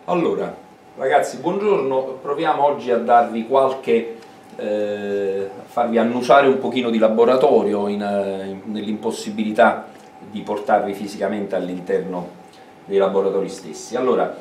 Allora, ragazzi, buongiorno. Proviamo oggi a darvi a farvi annusare un pochino di laboratorio nell'impossibilità di portarvi fisicamente all'interno dei laboratori stessi. Allora,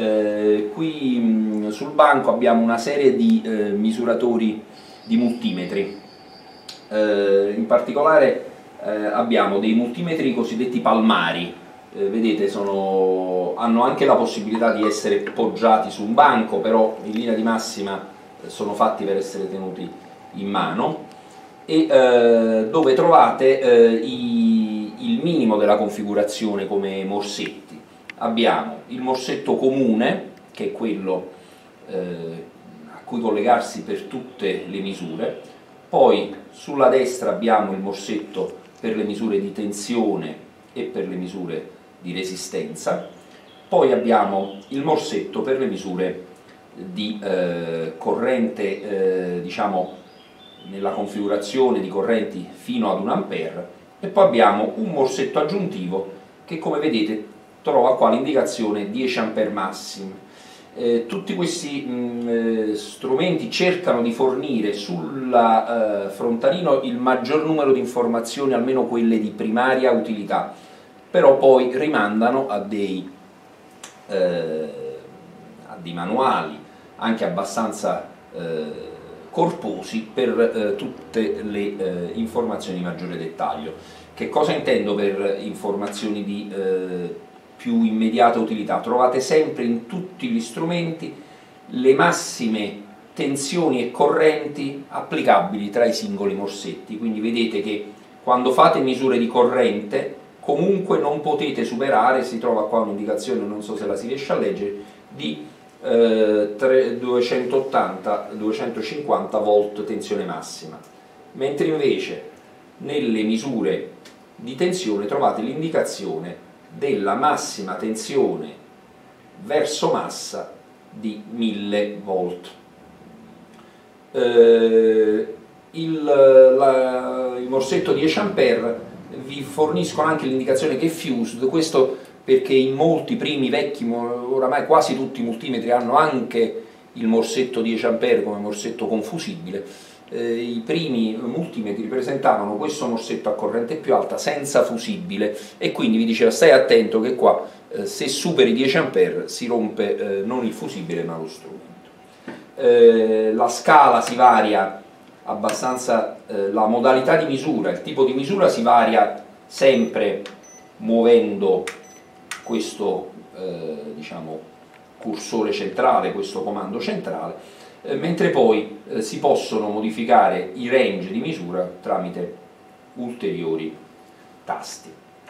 qui sul banco abbiamo una serie di misuratori di multimetri. In particolare abbiamo dei multimetri cosiddetti palmari. Vedete, hanno anche la possibilità di essere poggiati su un banco, però in linea di massima sono fatti per essere tenuti in mano, e dove trovate il minimo della configurazione come morsetti. Abbiamo il morsetto comune, che è quello a cui collegarsi per tutte le misure, poi sulla destra abbiamo il morsetto per le misure di tensione e per le misure di resistenza, poi abbiamo il morsetto per le misure di corrente, diciamo nella configurazione di correnti fino ad 1 ampere, e poi abbiamo un morsetto aggiuntivo che, come vedete, trova qua l'indicazione 10 ampere massimi. Tutti questi strumenti cercano di fornire sul frontalino il maggior numero di informazioni, almeno quelle di primaria utilità, però poi rimandano a dei manuali anche abbastanza corposi per tutte le informazioni di maggiore dettaglio. Che cosa intendo per informazioni di più immediata utilità? Trovate sempre in tutti gli strumenti le massime tensioni e correnti applicabili tra i singoli morsetti, quindi vedete che quando fate misure di corrente comunque non potete superare, si trova qua un'indicazione, non so se la si riesce a leggere, di 280-250 volt tensione massima, mentre invece nelle misure di tensione trovate l'indicazione della massima tensione verso massa di 1000 volt. Il morsetto 10 ampere vi forniscono anche l'indicazione che è fused, questo perché in molti primi vecchi, oramai quasi tutti i multimetri hanno anche il morsetto 10 ampere come morsetto confusibile. I primi multimetri presentavano questo morsetto a corrente più alta senza fusibile, e quindi vi diceva stai attento che qua se superi 10 ampere si rompe non il fusibile ma lo strumento. La scala si varia abbastanza, la modalità di misura, il tipo di misura si varia sempre muovendo questo diciamo cursore centrale, questo comando centrale, mentre poi si possono modificare i range di misura tramite ulteriori tasti.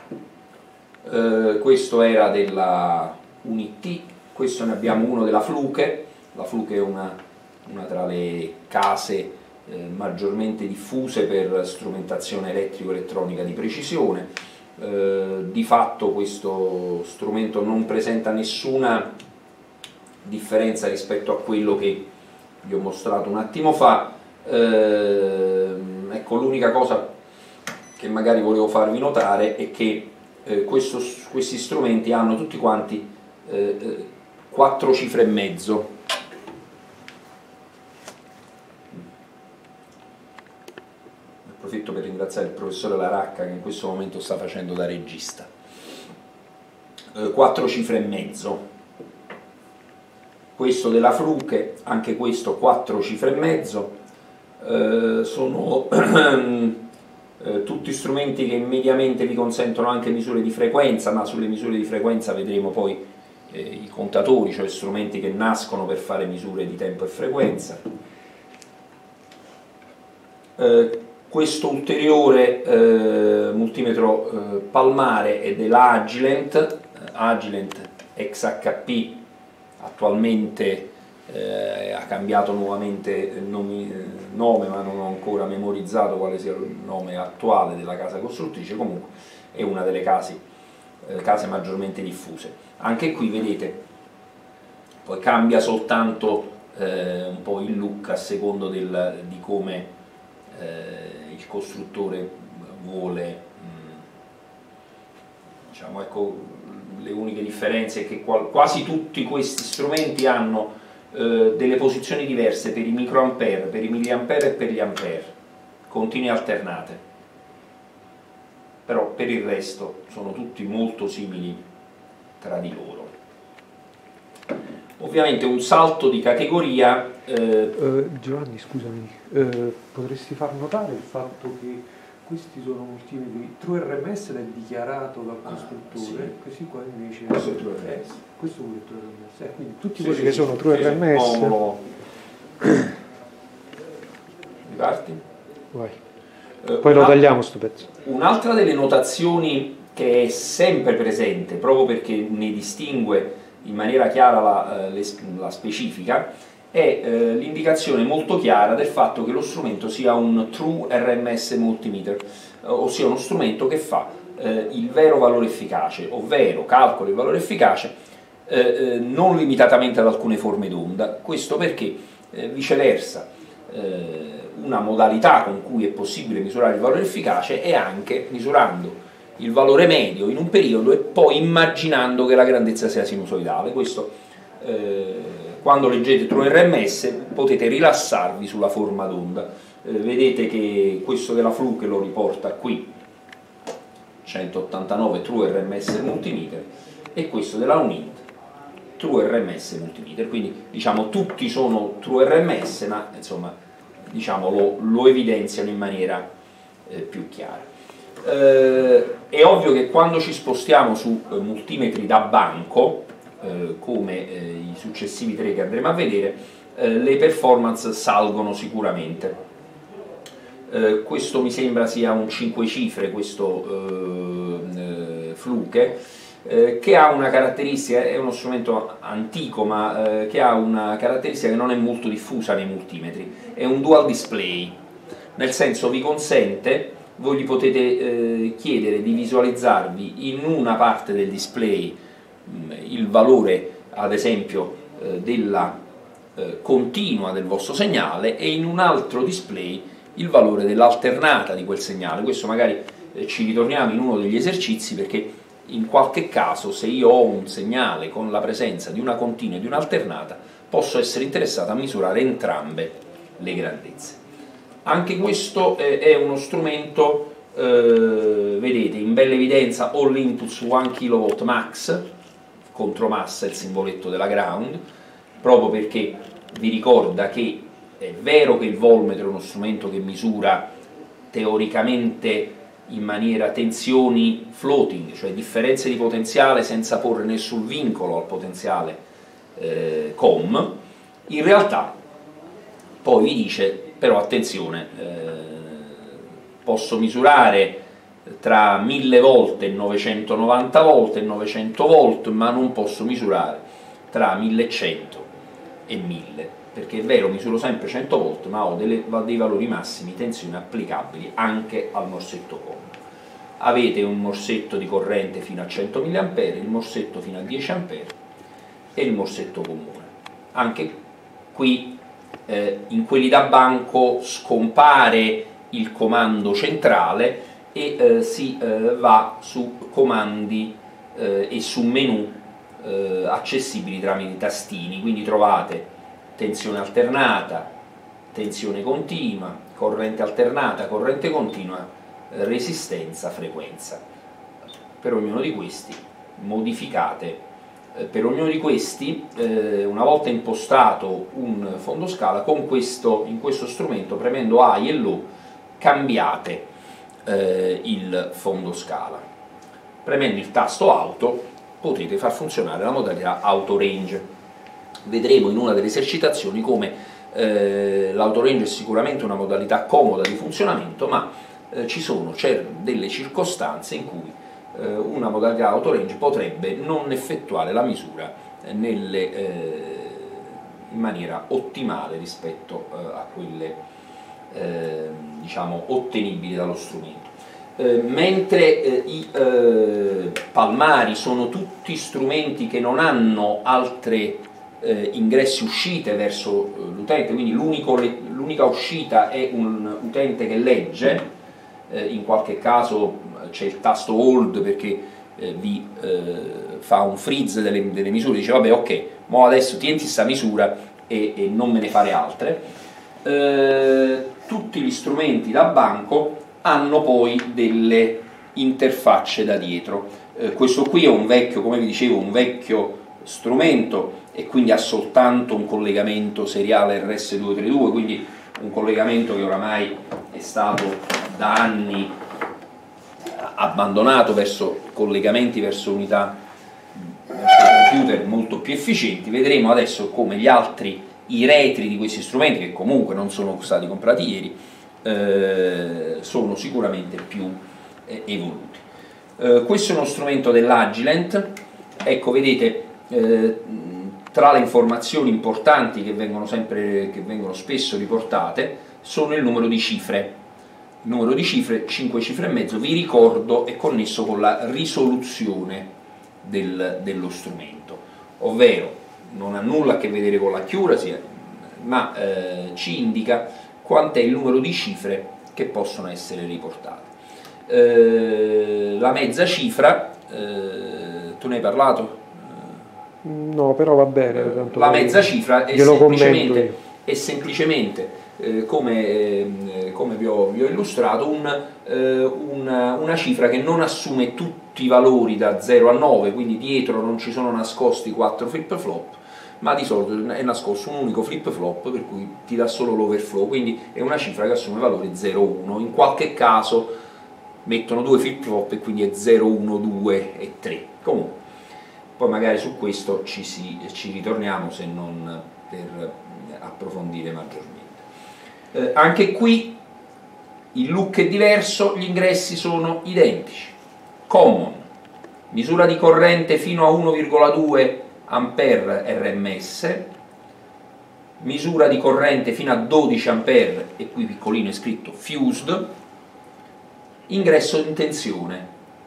Questo era della UNIT, questo ne abbiamo uno della Fluke. La Fluke è una tra le case maggiormente diffuse per strumentazione elettrico-elettronica di precisione. Di fatto questo strumento non presenta nessuna differenza rispetto a quello che vi ho mostrato un attimo fa. Ecco, l'unica cosa che magari volevo farvi notare è che questi strumenti hanno tutti quanti 4 cifre e mezzo. Approfitto per ringraziare il professore Laracca che in questo momento sta facendo da regista. 4 cifre e mezzo. Questo della Fluke, anche questo 4 cifre e mezzo. Sono tutti strumenti che mediamente vi consentono anche misure di frequenza, ma sulle misure di frequenza vedremo poi i contatori, cioè strumenti che nascono per fare misure di tempo e frequenza. Questo ulteriore multimetro palmare è dell'Agilent, Agilent XHP, attualmente ha cambiato nuovamente nome, ma non ho ancora memorizzato quale sia il nome attuale della casa costruttrice. Comunque è una delle case maggiormente diffuse. Anche qui vedete, poi cambia soltanto un po' il look a secondo di come il costruttore vuole, diciamo, ecco, le uniche differenze è che quasi tutti questi strumenti hanno delle posizioni diverse per i microampere, per i milliampere e per gli ampere, continue alternate, però per il resto sono tutti molto simili tra di loro. Ovviamente un salto di categoria. Giovanni, scusami, potresti far notare il fatto che questi sono multimetri true RMS ed è dichiarato dal costruttore, sì. Questi qua invece questo è true RMS. Questo pure è true RMS, quindi tutti quelli che sono true RMS. Mi parti? Vai. Poi lo tagliamo sto pezzo. Un'altra delle notazioni che è sempre presente, proprio perché ne distingue in maniera chiara la specifica, è l'indicazione molto chiara del fatto che lo strumento sia un True RMS Multimeter, ossia uno strumento che fa il vero valore efficace, ovvero calcola il valore efficace non limitatamente ad alcune forme d'onda. Questo perché viceversa una modalità con cui è possibile misurare il valore efficace è anche misurando il valore medio in un periodo e poi immaginando che la grandezza sia sinusoidale. Questo quando leggete True RMS potete rilassarvi sulla forma d'onda. Vedete che questo della Fluke lo riporta qui, 189 True RMS Multimeter, e questo della Unint True RMS Multimeter, quindi diciamo tutti sono True RMS, ma insomma diciamo lo evidenziano in maniera più chiara. È ovvio che quando ci spostiamo su multimetri da banco, come i successivi tre che andremo a vedere, le performance salgono sicuramente. Questo mi sembra sia un 5 cifre, questo Fluke, che ha una caratteristica, è uno strumento antico, ma che ha una caratteristica che non è molto diffusa nei multimetri, è un dual display, nel senso vi consente, voi gli potete chiedere di visualizzarvi in una parte del display il valore, ad esempio, della continua del vostro segnale e in un altro display il valore dell'alternata di quel segnale. Questo magari ci ritorniamo in uno degli esercizi, perché in qualche caso se io ho un segnale con la presenza di una continua e di un'alternata posso essere interessato a misurare entrambe le grandezze. Anche questo è uno strumento, vedete, in bella evidenza All Inputs 1 kW max, contromassa il simboletto della ground, proprio perché vi ricorda che è vero che il volmetro è uno strumento che misura teoricamente in maniera tensioni floating, cioè differenze di potenziale senza porre nessun vincolo al potenziale COM, in realtà poi vi dice però attenzione, posso misurare tra 1000 volt e 990 volt e 900 volt, ma non posso misurare tra 1100 e 1000, perché è vero, misuro sempre 100 volt, ma ho dei valori massimi tensione applicabili anche al morsetto COM. Avete un morsetto di corrente fino a 100 mA, il morsetto fino a 10 A e il morsetto comune. Anche qui in quelli da banco scompare il comando centrale e si va su comandi e su menu accessibili tramite tastini, quindi trovate tensione alternata, tensione continua, corrente alternata, corrente continua, resistenza, frequenza. Per ognuno di questi modificate, per ognuno di questi una volta impostato un fondo scala, in questo strumento premendo high e low cambiate il fondo scala. Premendo il tasto auto potete far funzionare la modalità auto range. Vedremo in una delle esercitazioni come l'auto range è sicuramente una modalità comoda di funzionamento, ma ci sono delle circostanze in cui una modalità auto range potrebbe non effettuare la misura in maniera ottimale rispetto a quelle diciamo ottenibili dallo strumento. Mentre i palmari sono tutti strumenti che non hanno altre ingressi uscite verso l'utente, quindi l'unica uscita è un utente che legge, in qualche caso c'è il tasto hold perché vi fa un freeze delle misure, dice vabbè ok, mo adesso tienti sta misura e non me ne fare altre. Tutti gli strumenti da banco hanno poi delle interfacce da dietro. Questo qui è un vecchio, come vi dicevo, un vecchio strumento e quindi ha soltanto un collegamento seriale RS232, quindi un collegamento che oramai è stato da anni abbandonato verso collegamenti verso unità computer molto più efficienti. Vedremo adesso come i retri di questi strumenti, che comunque non sono stati comprati ieri, sono sicuramente più evoluti. Questo è uno strumento dell'Agilent. Ecco, vedete, tra le informazioni importanti che vengono spesso riportate sono il numero di cifre. Il numero di cifre, 5 cifre e mezzo, vi ricordo, è connesso con la risoluzione dello strumento, ovvero non ha nulla a che vedere con l'accuracy, ma ci indica quant'è il numero di cifre che possono essere riportate. La mezza cifra, tu ne hai parlato? No, però va bene. Tanto la mezza cifra è semplicemente come vi ho illustrato, una cifra che non assume tutti i valori da 0 a 9, quindi dietro non ci sono nascosti 4 flip-flop, ma di solito è nascosto un unico flip-flop, per cui ti dà solo l'overflow, quindi è una cifra che assume valori 0, 1. In qualche caso mettono 2 flip-flop e quindi è 0, 1, 2 e 3. Comunque, poi magari su questo ci ritorniamo, se non per approfondire maggiormente. Anche qui il look è diverso, gli ingressi sono identici. Common, misura di corrente fino a 1,2 ampere RMS, misura di corrente fino a 12 ampere, e qui piccolino è scritto fused, ingresso in tensione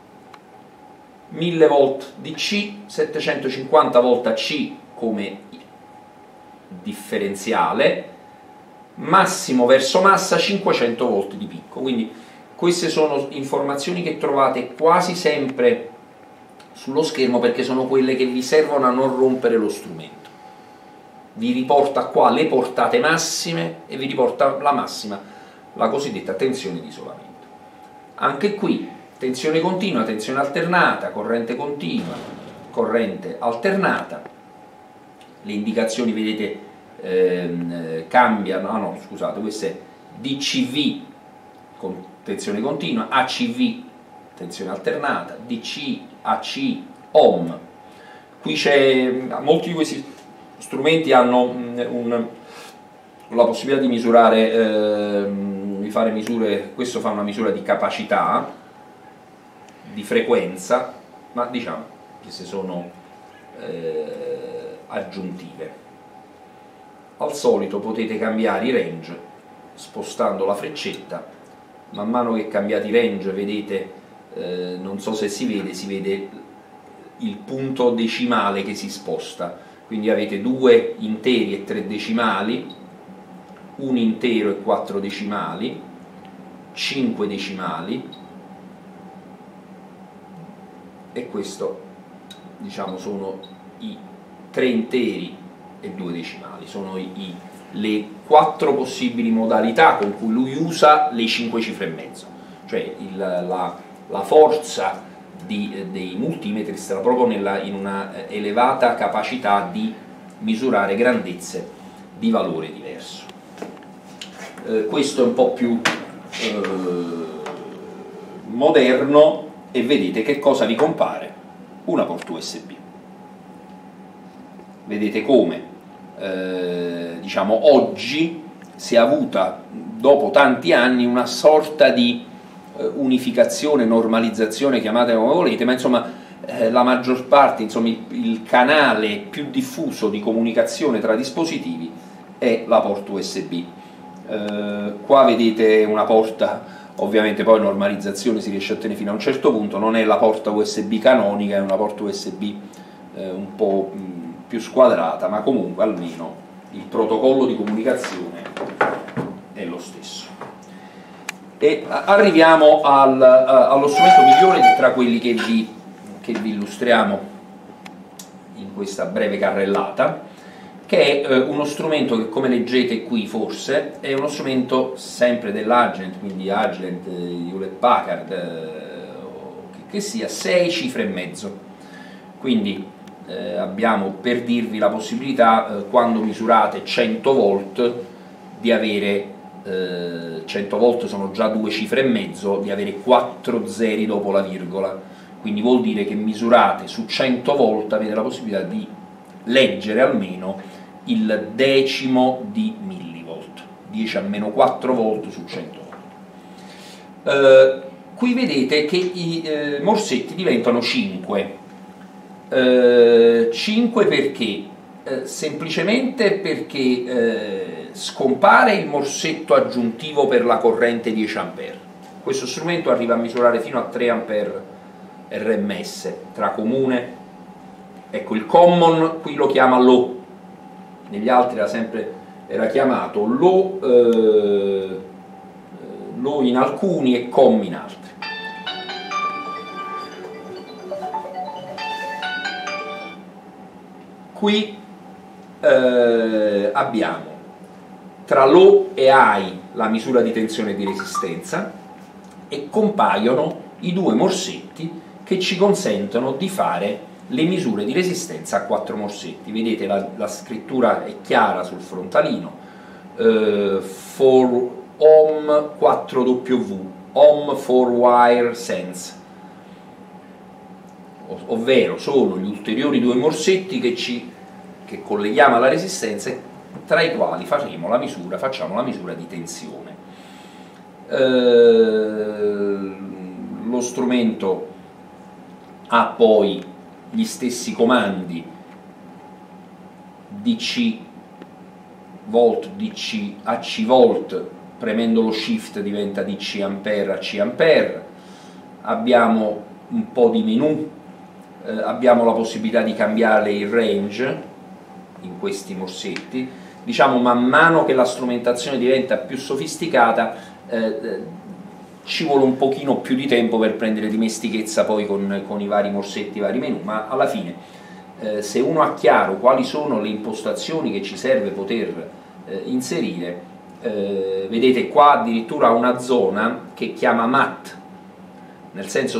1000 volt DC, 750 volt AC come differenziale, massimo verso massa 500 volt di picco. Quindi queste sono informazioni che trovate quasi sempre sullo schermo, perché sono quelle che vi servono a non rompere lo strumento. Vi riporta qua le portate massime e vi riporta la massima, la cosiddetta tensione di isolamento. Anche qui tensione continua, tensione alternata, corrente continua, corrente alternata. Le indicazioni, vedete, cambiano. Scusate, questo è DCV con tensione continua, ACV tensione alternata, DC, AC, OM. Qui c'è, molti di questi strumenti hanno la possibilità di misurare, di fare misure. Questo fa una misura di capacità, di frequenza, ma diciamo queste sono aggiuntive. Al solito potete cambiare i range spostando la freccetta. Man mano che cambiate i range, vedete, non so se si vede il punto decimale che si sposta, quindi avete 2 interi e 3 decimali, 1 intero e 4 decimali, 5 decimali, e questo, diciamo, sono i 3 interi e 2 decimali, sono le 4 possibili modalità con cui lui usa le 5 cifre e mezzo, cioè la forza dei multimetri sta proprio in una elevata capacità di misurare grandezze di valore diverso. Questo è un po' più moderno, e vedete che cosa vi compare? Una porta USB. Vedete come diciamo oggi si è avuta, dopo tanti anni, una sorta di unificazione, normalizzazione, chiamatela come volete, ma insomma la maggior parte, insomma il canale più diffuso di comunicazione tra dispositivi è la porta USB. Qua vedete una porta, ovviamente poi normalizzazione si riesce a ottenere fino a un certo punto, non è la porta USB canonica, è una porta USB un po' più squadrata, ma comunque almeno il protocollo di comunicazione è lo stesso. E arriviamo allo strumento migliore tra quelli che che vi illustriamo in questa breve carrellata, che è uno strumento che, come leggete qui forse, è uno strumento sempre dell'Agilent, quindi Agilent, Hewlett Packard, che sia 6 cifre e mezzo. Quindi abbiamo, per dirvi, la possibilità, quando misurate 100 volt, di avere 100 volt sono già 2 cifre e mezzo, di avere 4 zeri dopo la virgola. Quindi vuol dire che misurate su 100 volt, avete la possibilità di leggere almeno il decimo di millivolt, 10 a meno 4 volt su 100 volt. Qui vedete che i morsetti diventano 5. 5 perché? Semplicemente perché scompare il morsetto aggiuntivo per la corrente 10 A. Questo strumento arriva a misurare fino a 3 A RMS tra comune. Ecco, il common qui lo chiama low, negli altri era chiamato low in alcuni e com in altri. Qui abbiamo tra low e high la misura di tensione e di resistenza, e compaiono i 2 morsetti che ci consentono di fare le misure di resistenza a 4 morsetti. Vedete la scrittura è chiara sul frontalino, for ohm 4W, ohm for wire sense, ovvero sono gli ulteriori 2 morsetti che colleghiamo alla resistenza, tra i quali facciamo la misura di tensione. Lo strumento ha poi gli stessi comandi DC volt, DC AC volt, premendo lo shift diventa DC ampere, AC ampere. Abbiamo un po' di menu, abbiamo la possibilità di cambiare il range in questi morsetti. Diciamo, man mano che la strumentazione diventa più sofisticata, ci vuole un pochino più di tempo per prendere dimestichezza poi con i vari morsetti, i vari menu, ma alla fine se uno ha chiaro quali sono le impostazioni che ci serve poter inserire, vedete qua addirittura una zona che chiama MAT, nel senso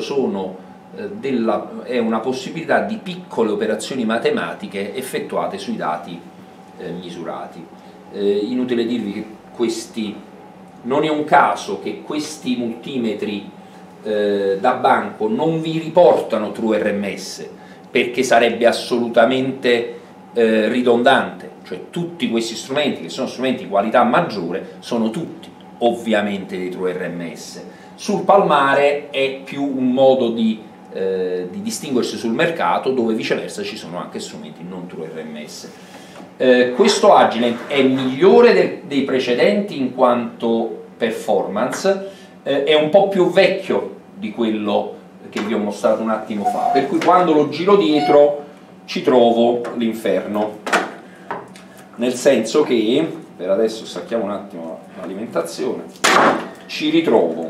è una possibilità di piccole operazioni matematiche effettuate sui dati misurati. Inutile dirvi che non è un caso che questi multimetri da banco non vi riportano true RMS, perché sarebbe assolutamente ridondante. Cioè, tutti questi strumenti, che sono strumenti di qualità maggiore, sono tutti ovviamente dei true RMS. Sul palmare è più un modo di distinguersi sul mercato, dove viceversa ci sono anche strumenti non true RMS. Questo Agilent è migliore dei precedenti in quanto performance, è un po' più vecchio di quello che vi ho mostrato un attimo fa, per cui quando lo giro dietro ci trovo l'inferno, nel senso che, per adesso stacchiamo un attimo l'alimentazione, ci ritrovo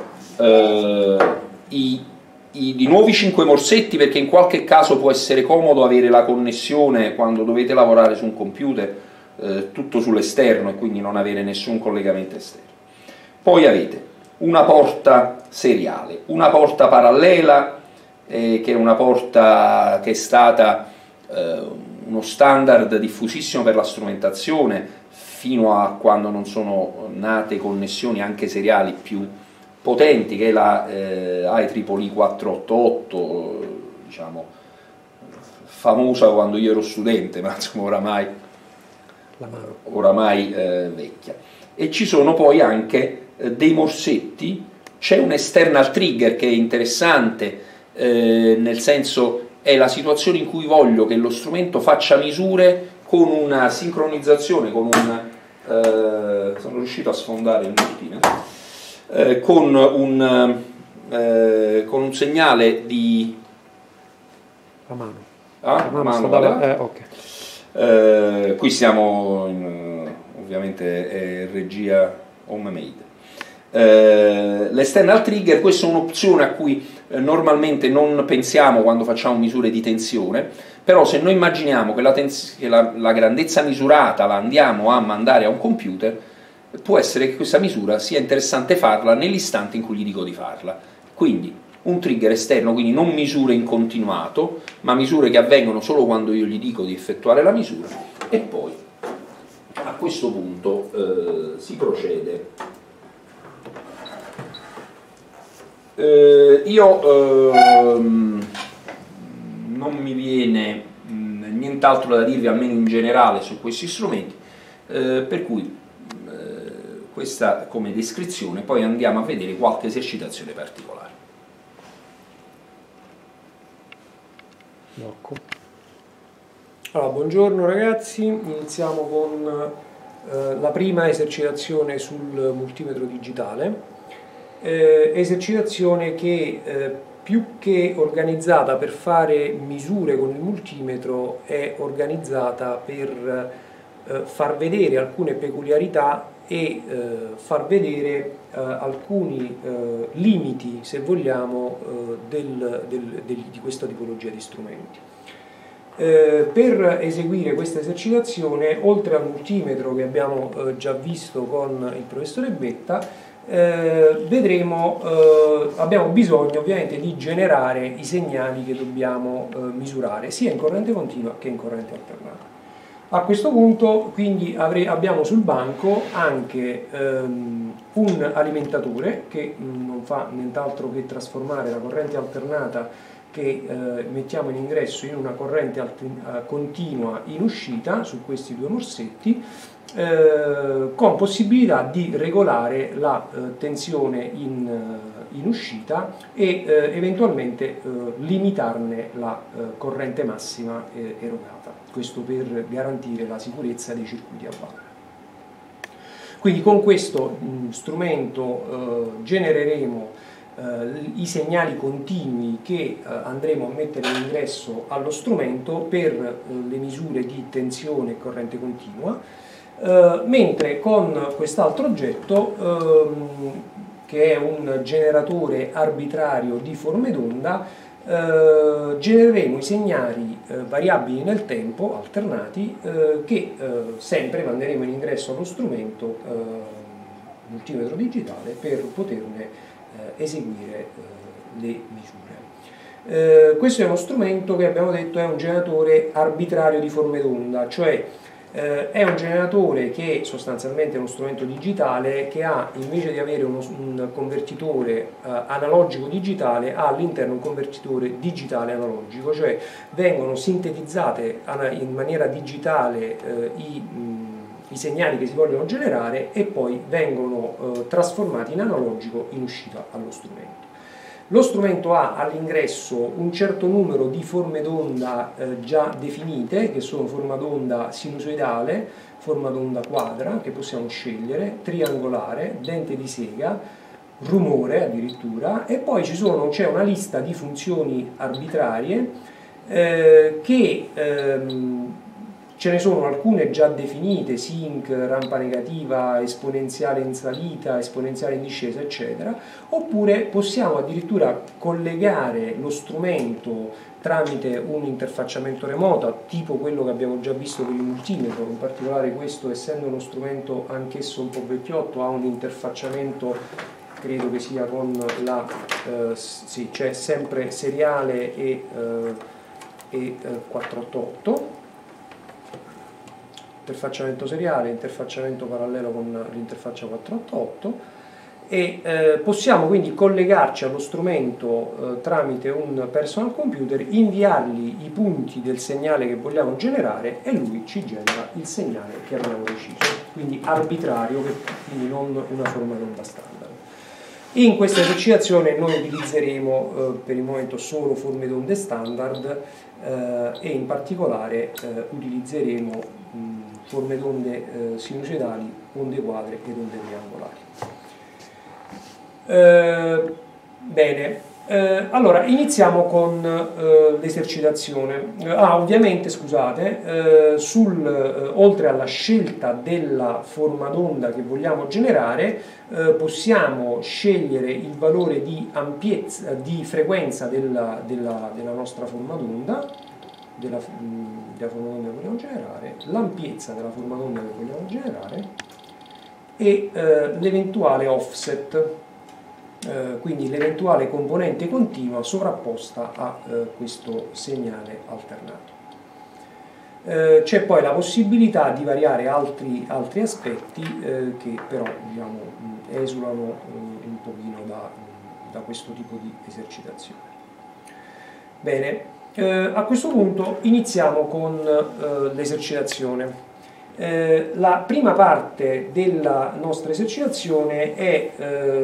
di nuovi 5 morsetti, perché in qualche caso può essere comodo avere la connessione quando dovete lavorare su un computer tutto sull'esterno e quindi non avere nessun collegamento esterno. Poi avete una porta seriale, una porta parallela, che è una porta che è stata uno standard diffusissimo per la strumentazione fino a quando non sono nate connessioni anche seriali più potenti, che è la IEEE 488, diciamo famosa quando io ero studente, ma insomma oramai vecchia. E ci sono poi anche dei morsetti, c'è un external trigger che è interessante, nel senso è la situazione in cui voglio che lo strumento faccia misure con una sincronizzazione, con sono riuscito a sfondare il multino, con un segnale di a mano. A mano qui siamo ovviamente è regia homemade. L'external trigger, questa è un'opzione a cui normalmente non pensiamo quando facciamo misure di tensione, però se noi immaginiamo che la grandezza misurata la andiamo a mandare a un computer, può essere che questa misura sia interessante farla nell'istante in cui gli dico di farla. Quindi un trigger esterno, quindi non misure in continuato, ma misure che avvengono solo quando io gli dico di effettuare la misura, e poi a questo punto si procede. Non mi viene nient'altro da dirvi, almeno in generale, su questi strumenti, per cui questa come descrizione, poi andiamo a vedere qualche esercitazione particolare. Allora, buongiorno ragazzi, iniziamo con la prima esercitazione sul multimetro digitale. Esercitazione che più che organizzata per fare misure con il multimetro è organizzata per far vedere alcune peculiarità e far vedere alcuni limiti, se vogliamo, di questa tipologia di strumenti. Per eseguire questa esercitazione, oltre al multimetro che abbiamo già visto con il professore Betta, abbiamo bisogno ovviamente di generare i segnali che dobbiamo misurare sia in corrente continua che in corrente alternata. A questo punto quindi abbiamo sul banco anche un alimentatore che non fa nient'altro che trasformare la corrente alternata che mettiamo in ingresso in una corrente continua in uscita su questi due morsetti, con possibilità di regolare la tensione in uscita e eventualmente limitarne la corrente massima erogata, questo per garantire la sicurezza dei circuiti a valle. Quindi con questo strumento genereremo i segnali continui che andremo a mettere in ingresso allo strumento per le misure di tensione e corrente continua, mentre con quest'altro oggetto, che è un generatore arbitrario di forme d'onda, genereremo i segnali variabili nel tempo, alternati, che sempre manderemo in ingresso allo strumento multimetro digitale per poterne eseguire le misure. Questo è uno strumento che abbiamo detto è un generatore arbitrario di forme d'onda, cioè è un generatore che sostanzialmente è uno strumento digitale che ha, invece di avere un convertitore analogico digitale, ha all'interno un convertitore digitale analogico, cioè vengono sintetizzate in maniera digitale i segnali che si vogliono generare e poi vengono trasformati in analogico in uscita allo strumento. Lo strumento ha all'ingresso un certo numero di forme d'onda già definite, che sono forma d'onda sinusoidale, forma d'onda quadra, che possiamo scegliere, triangolare, dente di sega, rumore addirittura, e poi c'è una lista di funzioni arbitrarie che ce ne sono alcune già definite, sinc, rampa negativa, esponenziale in salita, esponenziale in discesa, eccetera, oppure possiamo addirittura collegare lo strumento tramite un interfacciamento remoto, tipo quello che abbiamo già visto per il multimetro, in particolare questo, essendo uno strumento anch'esso un po' vecchiotto, ha un interfacciamento, credo che sia con la, sì, c'è sempre seriale e 488, interfacciamento seriale, interfacciamento parallelo con l'interfaccia 488, e possiamo quindi collegarci allo strumento tramite un personal computer, inviargli i punti del segnale che vogliamo generare e lui ci genera il segnale che abbiamo deciso, quindi arbitrario, quindi non una forma d'onda standard. In questa esercitazione noi utilizzeremo per il momento solo forme d'onde standard e in particolare utilizzeremo forme d'onde sinusoidali, onde quadre ed onde triangolari. Bene, Allora, iniziamo con l'esercitazione. Ovviamente, scusate, oltre alla scelta della forma d'onda che vogliamo generare, possiamo scegliere il valore di ampiezza, di frequenza della nostra forma d'onda, della forma d'onda che vogliamo generare, l'ampiezza della forma d'onda che vogliamo generare e l'eventuale offset. Quindi l'eventuale componente continua sovrapposta a questo segnale alternato. C'è poi la possibilità di variare altri aspetti che però, diciamo, esulano un pochino da questo tipo di esercitazione. Bene, a questo punto iniziamo con l'esercitazione. La prima parte della nostra esercitazione è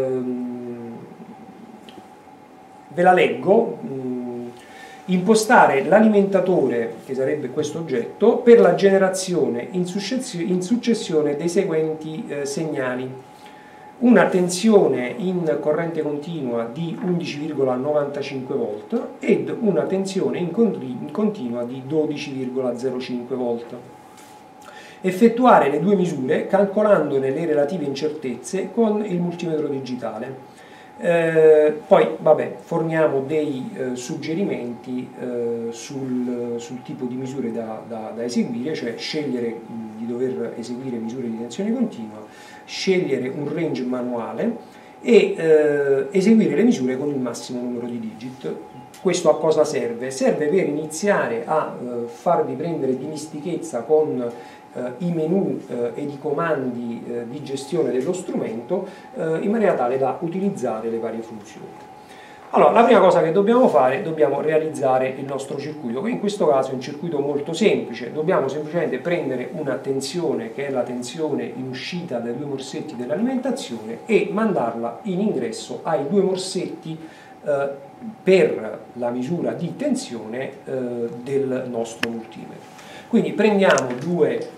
ve la leggo, impostare l'alimentatore, che sarebbe questo oggetto, per la generazione in successione dei seguenti segnali. Una tensione in corrente continua di 11,95 volt ed una tensione in continua di 12,05 volt. Effettuare le due misure calcolandone le relative incertezze con il multimetro digitale. Poi vabbè, forniamo dei suggerimenti sul tipo di misure da eseguire, cioè scegliere di dover eseguire misure di tensione continua, scegliere un range manuale e eseguire le misure con il massimo numero di digit. Questo a cosa serve? Serve per iniziare a farvi prendere dimestichezza con i menu ed i comandi di gestione dello strumento in maniera tale da utilizzare le varie funzioni. Allora, la prima cosa che dobbiamo fare, dobbiamo realizzare il nostro circuito, che in questo caso è un circuito molto semplice. Dobbiamo semplicemente prendere una tensione, che è la tensione in uscita dai due morsetti dell'alimentazione, e mandarla in ingresso ai due morsetti per la misura di tensione del nostro multimetro. Quindi prendiamo due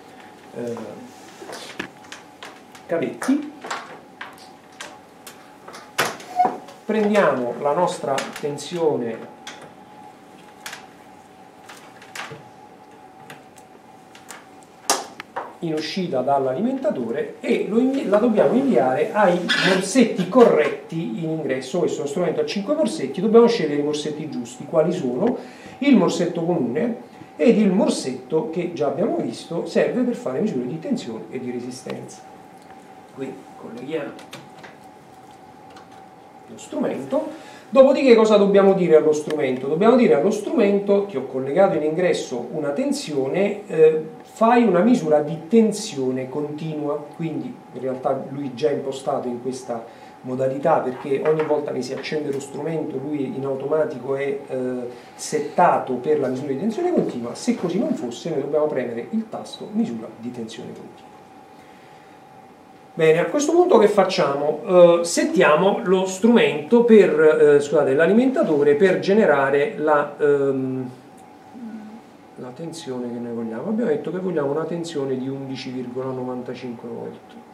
cavetti, prendiamo la nostra tensione in uscita dall'alimentatore e la dobbiamo inviare ai morsetti corretti in ingresso. Questo è uno strumento a 5 morsetti, dobbiamo scegliere i morsetti giusti. Quali sono? Il morsetto comune ed il morsetto che già abbiamo visto serve per fare misure di tensione e di resistenza. Qui colleghiamo lo strumento. Dopodiché cosa dobbiamo dire allo strumento? Dobbiamo dire allo strumento che ho collegato in ingresso una tensione, fai una misura di tensione continua. Quindi in realtà lui già impostato in questa modalità, perché ogni volta che si accende lo strumento lui in automatico è settato per la misura di tensione continua. Se così non fosse, noi dobbiamo premere il tasto misura di tensione continua. Bene, a questo punto che facciamo? Settiamo lo strumento per, scusate, l'alimentatore per generare la tensione che noi vogliamo. Abbiamo detto che vogliamo una tensione di 11,95 volt.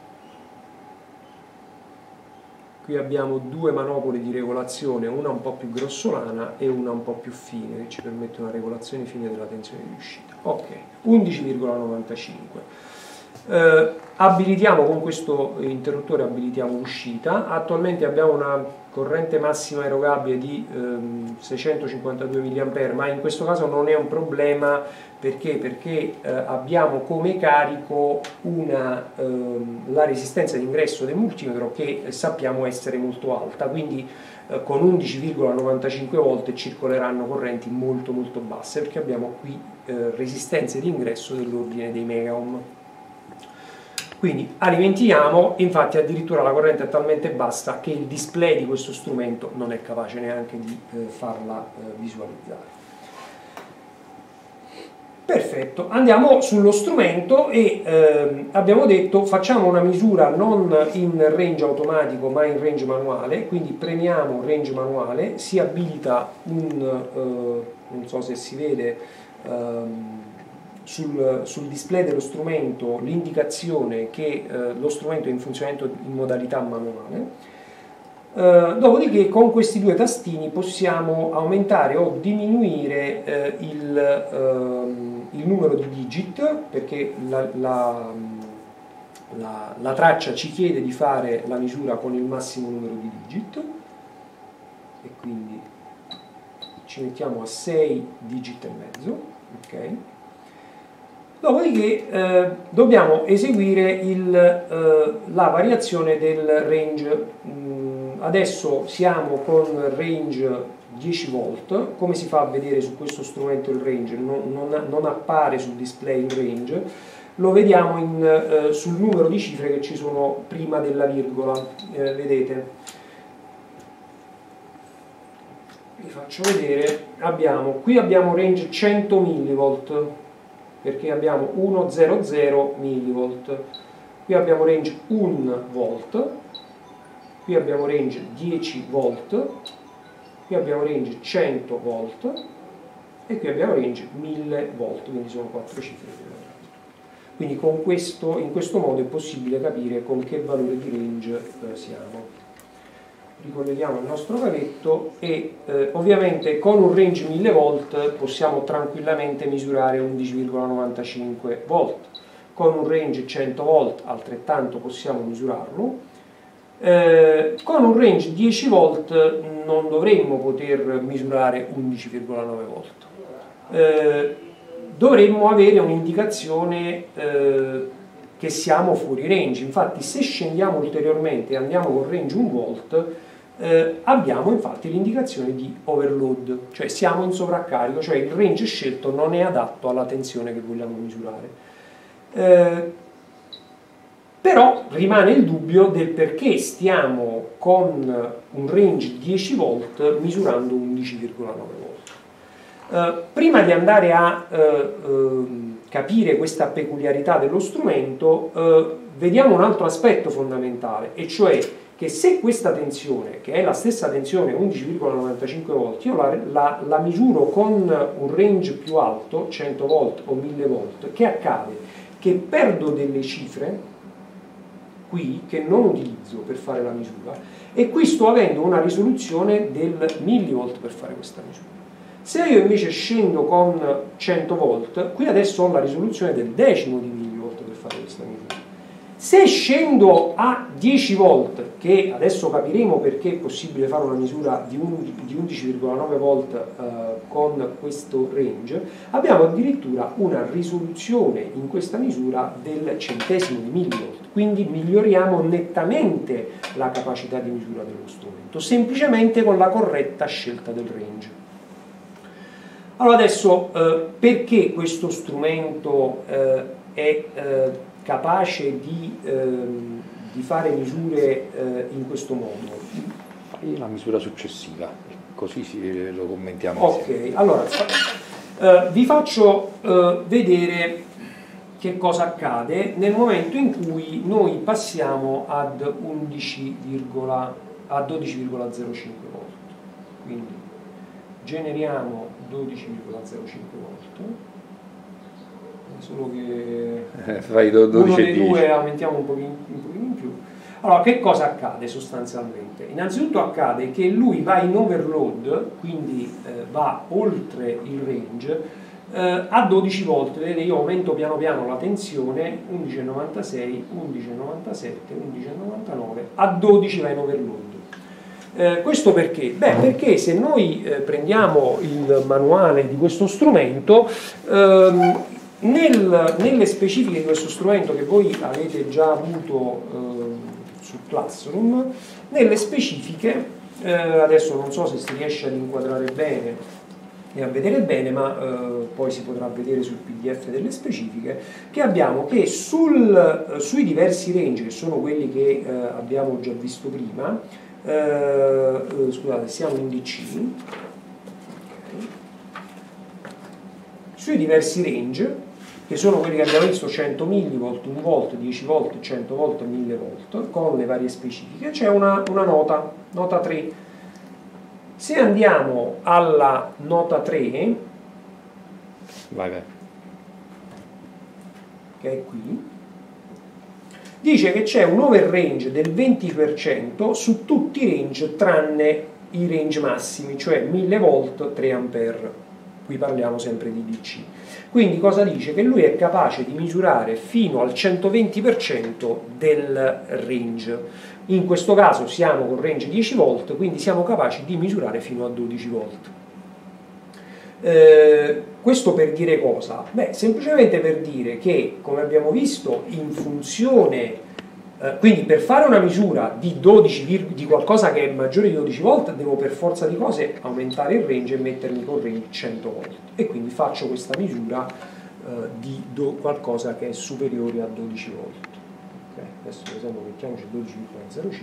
Qui abbiamo due manopole di regolazione, una un po' più grossolana e una un po' più fine, che ci permette una regolazione fine della tensione di uscita. Ok, 11,95. Abilitiamo con questo interruttore, abilitiamo l'uscita. Attualmente abbiamo una corrente massima erogabile di 652 mA, ma in questo caso non è un problema. Perché abbiamo come carico la resistenza d'ingresso del multimetro, che sappiamo essere molto alta, quindi con 11,95 volt circoleranno correnti molto molto basse, perché abbiamo qui resistenze d'ingresso dell'ordine dei megaohm. Quindi alimentiamo, infatti addirittura la corrente è talmente bassa che il display di questo strumento non è capace neanche di farla visualizzare. Perfetto, andiamo sullo strumento e abbiamo detto facciamo una misura non in range automatico ma in range manuale, quindi premiamo range manuale, si abilita non so se si vede sul display dello strumento l'indicazione che lo strumento è in funzionamento in modalità manuale. Dopodiché con questi due tastini possiamo aumentare o diminuire il numero di digit, perché la traccia ci chiede di fare la misura con il massimo numero di digit, e quindi ci mettiamo a 6 digit e mezzo, ok? Dopodiché dobbiamo eseguire la variazione del range. Adesso siamo con range 10 volt. Come si fa a vedere su questo strumento il range? Non appare sul display il range, lo vediamo sul numero di cifre che ci sono prima della virgola. Vedete? Vi faccio vedere. Qui abbiamo range 100 mV, perché abbiamo 100 mV. Qui abbiamo range 1 volt. Qui abbiamo range 10 volt, qui abbiamo range 100 volt e qui abbiamo range 1000 volt, quindi sono 4 cifre. Quindi in questo modo è possibile capire con che valore di range siamo. Ricolleghiamo il nostro cavetto e ovviamente con un range 1000 volt possiamo tranquillamente misurare 11,95 volt. Con un range 100 volt altrettanto possiamo misurarlo. Con un range 10 volt non dovremmo poter misurare 11,9 volt. Dovremmo avere un'indicazione che siamo fuori range. Infatti se scendiamo ulteriormente e andiamo con range 1 volt abbiamo infatti l'indicazione di overload, cioè siamo in sovraccarico, cioè il range scelto non è adatto alla tensione che vogliamo misurare. Però rimane il dubbio del perché stiamo con un range 10 volt misurando 11,9 volt. Prima di andare a capire questa peculiarità dello strumento, vediamo un altro aspetto fondamentale, e cioè che se questa tensione, che è la stessa tensione 11,95 volt, io la misuro con un range più alto, 100 volt o 1000 volt, che accade? Che perdo delle cifre qui che non utilizzo per fare la misura, e qui sto avendo una risoluzione del millivolt per fare questa misura. Se io invece scendo con 100 volt, qui adesso ho la risoluzione del decimo di millivolt per fare questa misura. Se scendo a 10 volt, che adesso capiremo perché è possibile fare una misura di 11,9 volt con questo range, abbiamo addirittura una risoluzione in questa misura del centesimo di millivolt, quindi miglioriamo nettamente la capacità di misura dello strumento, semplicemente con la corretta scelta del range. Allora adesso, perché questo strumento è capace di fare misure in questo modo? E la misura successiva, così lo commentiamo. Ok, insieme. allora vi faccio vedere che cosa accade nel momento in cui noi passiamo ad 12,05 volt. Quindi generiamo 12,05 volt, solo che fai 12 uno dei e 10. due aumentiamo un pochino in più. Allora, che cosa accade sostanzialmente? Innanzitutto accade che lui va in overload, quindi va oltre il range, a 12 volt. Vedete, io aumento piano piano la tensione, 11,96, 11,97, 11,99, a 12 va in overload. Questo perché? Beh, perché se noi prendiamo il manuale di questo strumento, nelle specifiche di questo strumento che voi avete già avuto su Classroom, nelle specifiche, adesso non so se si riesce ad inquadrare bene e a vedere bene, ma poi si potrà vedere sul PDF delle specifiche, che abbiamo che sui diversi range, che sono quelli che abbiamo già visto prima, scusate, siamo in DC, sui diversi range, che sono quelli che abbiamo visto, 100 mV, 1 volt, 10 volt, 100 volt, 1000 volt, con le varie specifiche, c'è una nota 3. Se andiamo alla nota 3, vai. che è qui, dice che c'è un overrange del 20% su tutti i range tranne i range massimi, cioè 1000 volt 3 ampere. Qui parliamo sempre di DC. Quindi cosa dice? Che lui è capace di misurare fino al 120% del range. In questo caso siamo con range 10 volt, quindi siamo capaci di misurare fino a 12 volt. Questo per dire cosa? Beh, semplicemente per dire che, come abbiamo visto, in funzione quindi per fare una misura di 12, di qualcosa che è maggiore di 12 volt devo per forza di cose aumentare il range e mettermi con range 100 volt, e quindi faccio questa misura di qualcosa che è superiore a 12 volt. Okay? Adesso per esempio mettiamoci 12,05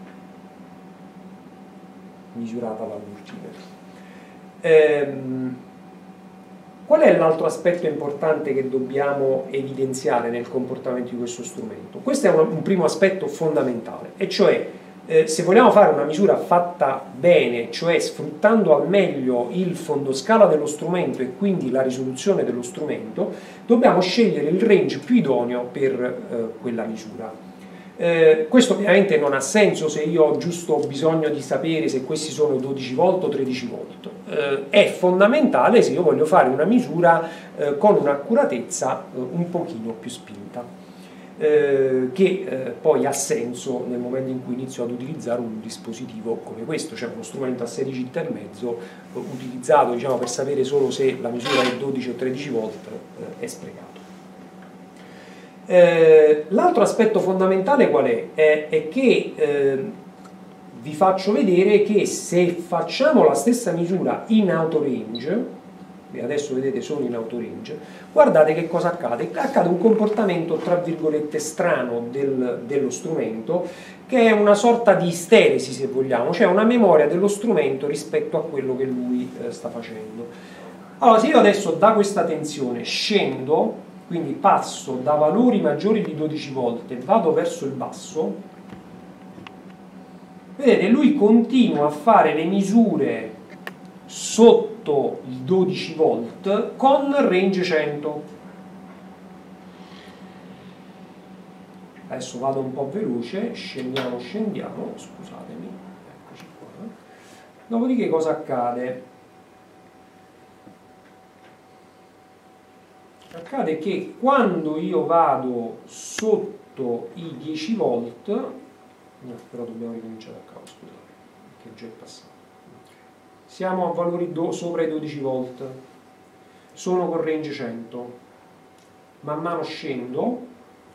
misurata dal multimetro. Qual è l'altro aspetto importante che dobbiamo evidenziare nel comportamento di questo strumento? Questo è un primo aspetto fondamentale, e cioè se vogliamo fare una misura fatta bene, cioè sfruttando al meglio il fondoscala dello strumento e quindi la risoluzione dello strumento, dobbiamo scegliere il range più idoneo per quella misura. Questo ovviamente non ha senso se io ho giusto bisogno di sapere se questi sono 12 volt o 13 volt. È fondamentale se io voglio fare una misura con un'accuratezza un pochino più spinta, che poi ha senso nel momento in cui inizio ad utilizzare un dispositivo come questo, cioè uno strumento a 16 intermezzo utilizzato, diciamo, per sapere solo se la misura è 12 o 13 volt è sprecato. L'altro aspetto fondamentale qual è? È che vi faccio vedere che se facciamo la stessa misura in autorange, e adesso vedete sono in autorange, guardate che cosa accade. Accade un comportamento tra virgolette strano dello strumento, che è una sorta di isteresi, se vogliamo, cioè una memoria dello strumento rispetto a quello che lui sta facendo. Allora, se io adesso da questa tensione scendo, quindi passo da valori maggiori di 12 volt e vado verso il basso, vedete, lui continua a fare le misure sotto i 12 volt con range 100. Adesso vado un po' veloce, scendiamo, scusatemi, eccoci qua. Dopodiché cosa accade? Accade che quando io vado sotto i 10 volt, no, però dobbiamo ricominciare da capo, scusate, perché già è passato. Siamo a valori sopra i 12 volt, sono con range 100, man mano scendo,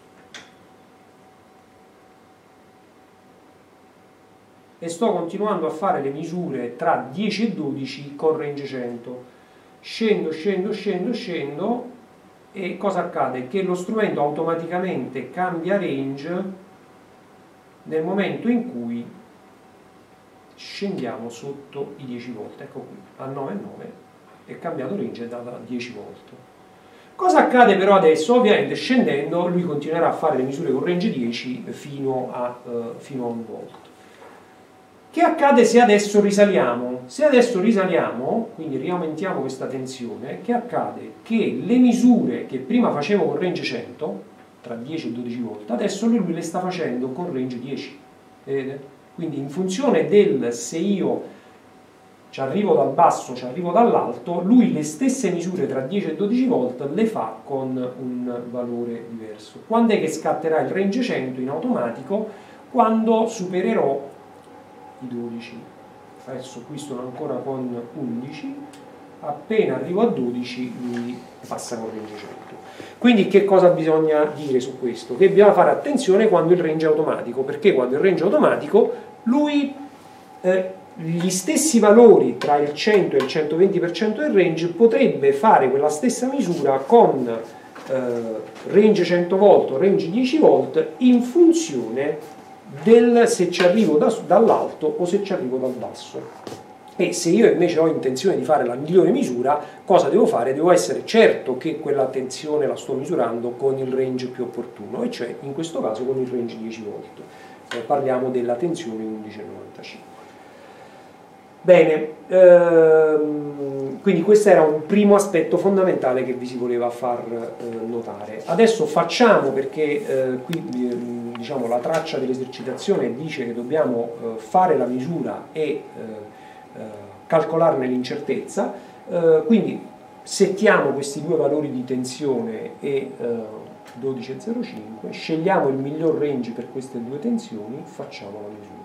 e sto continuando a fare le misure tra 10 e 12 con range 100. Scendo, e cosa accade? Che lo strumento automaticamente cambia range nel momento in cui scendiamo sotto i 10 volt. Ecco qui, a 9,9 è cambiato range da 10 volt. Cosa accade però adesso? Ovviamente scendendo lui continuerà a fare le misure con range 10 fino a 1 volt. Che accade se adesso risaliamo? Se adesso risaliamo, quindi riaumentiamo questa tensione, che accade? Che le misure che prima facevo con range 100, tra 10 e 12 volt, adesso lui le sta facendo con range 10. Vedete? Quindi in funzione del se io ci arrivo dal basso, ci arrivo dall'alto, lui le stesse misure tra 10 e 12 volt le fa con un valore diverso. Quando è che scatterà il range 100 in automatico? Quando supererò i 12. Adesso qui sono ancora con 11, appena arrivo a 12 lui passa con range 100. Quindi che cosa bisogna dire su questo? Che bisogna fare attenzione quando il range è automatico, perché quando il range è automatico lui gli stessi valori tra il 100 e il 120% del range potrebbe fare quella stessa misura con range 100 volt o range 10 volt in funzione del se ci arrivo dall'alto o se ci arrivo dal basso. E se io invece ho intenzione di fare la migliore misura, cosa devo fare? Devo essere certo che quella tensione la sto misurando con il range più opportuno, e cioè in questo caso con il range 10 volt. Parliamo della tensione 11,95. Bene, quindi questo era un primo aspetto fondamentale che vi si voleva far notare. Adesso facciamo, perché qui diciamo la traccia dell'esercitazione dice che dobbiamo fare la misura e calcolarne l'incertezza, quindi settiamo questi due valori di tensione e 12,05, scegliamo il miglior range per queste due tensioni, facciamo la misura.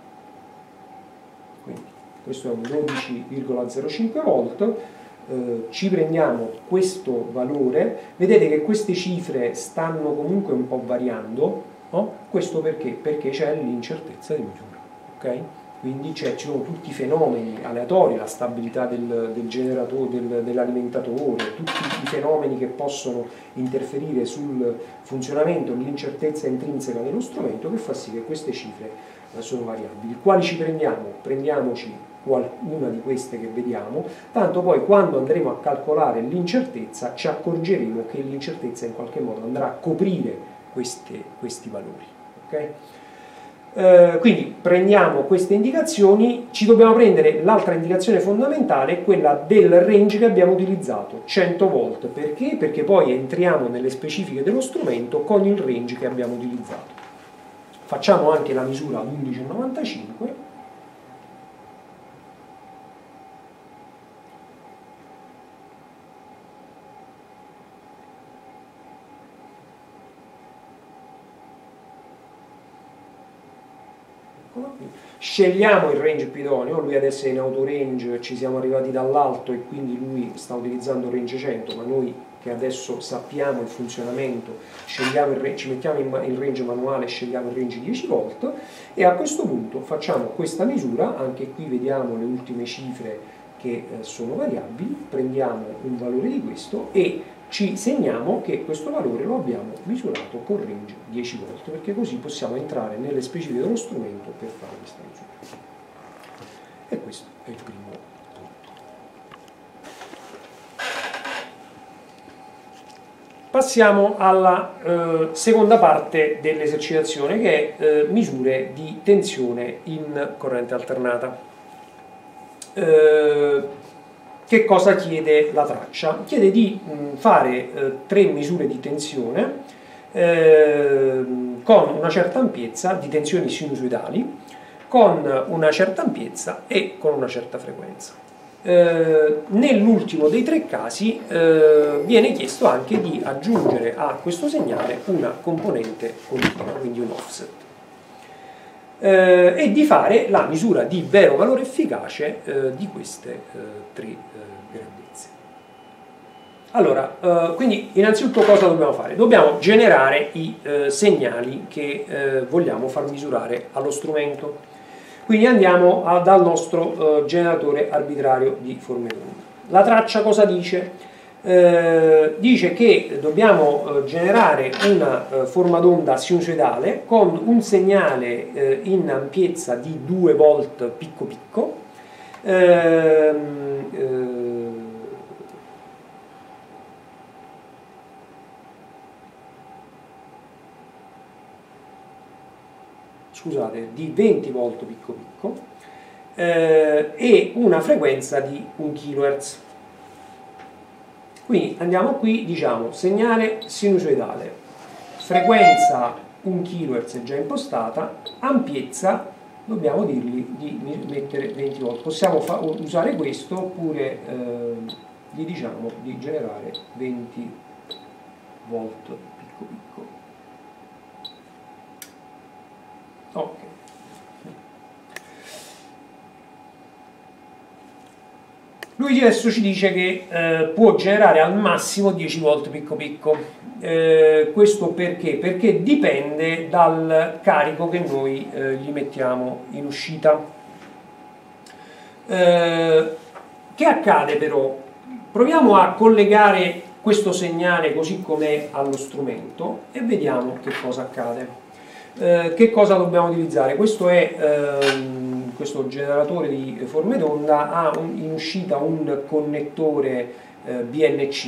Quindi questo è un 12,05 volt, ci prendiamo questo valore, vedete che queste cifre stanno comunque un po' variando, no? Questo perché? Perché c'è l'incertezza di misura, ok? Quindi ci sono tutti i fenomeni aleatori, la stabilità del generatore, dell'alimentatore, tutti i fenomeni che possono interferire sul funzionamento, l'incertezza intrinseca dello strumento, che fa sì che queste cifre sono variabili. Quali ci prendiamo? Prendiamoci qualcuna di queste che vediamo, tanto poi quando andremo a calcolare l'incertezza ci accorgeremo che l'incertezza in qualche modo andrà a coprire questi valori. Okay? Quindi prendiamo queste indicazioni, ci dobbiamo prendere l'altra indicazione fondamentale, quella del range che abbiamo utilizzato, 100 volt, perché? Perché poi entriamo nelle specifiche dello strumento con il range che abbiamo utilizzato. Facciamo anche la misura ad 11,95. Scegliamo il range più idoneo, lui adesso è in autorange, ci siamo arrivati dall'alto e quindi lui sta utilizzando il range 100, ma noi che adesso sappiamo il funzionamento scegliamo ci mettiamo il range manuale, scegliamo il range 10 volt e a questo punto facciamo questa misura, anche qui vediamo le ultime cifre che sono variabili, prendiamo un valore di questo e ci segniamo che questo valore lo abbiamo misurato con range 10 volt, perché così possiamo entrare nelle specifiche dello strumento per fare questa misura. E questo è il primo punto. Passiamo alla seconda parte dell'esercitazione, che è misure di tensione in corrente alternata. Che cosa chiede la traccia? Chiede di fare 3 misure di tensione con una certa ampiezza, di tensioni sinusoidali, con una certa ampiezza e con una certa frequenza. Nell'ultimo dei 3 casi viene chiesto anche di aggiungere a questo segnale una componente continua, quindi un offset. E di fare la misura di vero valore efficace di queste 3 grandezze. Allora, quindi innanzitutto cosa dobbiamo fare? Dobbiamo generare i segnali che vogliamo far misurare allo strumento. Quindi andiamo dal nostro generatore arbitrario di forme d'onda. La traccia cosa dice? Dice che dobbiamo generare una forma d'onda sinusoidale con un segnale in ampiezza di 2 volt picco picco, scusate, di 20 volt picco picco e una frequenza di 1 kHz. Quindi andiamo qui, diciamo segnale sinusoidale, frequenza 1 kHz è già impostata, ampiezza dobbiamo dirgli di mettere 20 volt. Possiamo usare questo oppure gli diciamo di generare 20 volt picco picco. Ok. Lui adesso ci dice che può generare al massimo 10 volt picco picco. Questo perché? Perché dipende dal carico che noi gli mettiamo in uscita. Che accade però? Proviamo a collegare questo segnale così com'è allo strumento e vediamo che cosa accade. Che cosa dobbiamo utilizzare? Questo è questo generatore di forme d'onda, ha in uscita un connettore BNC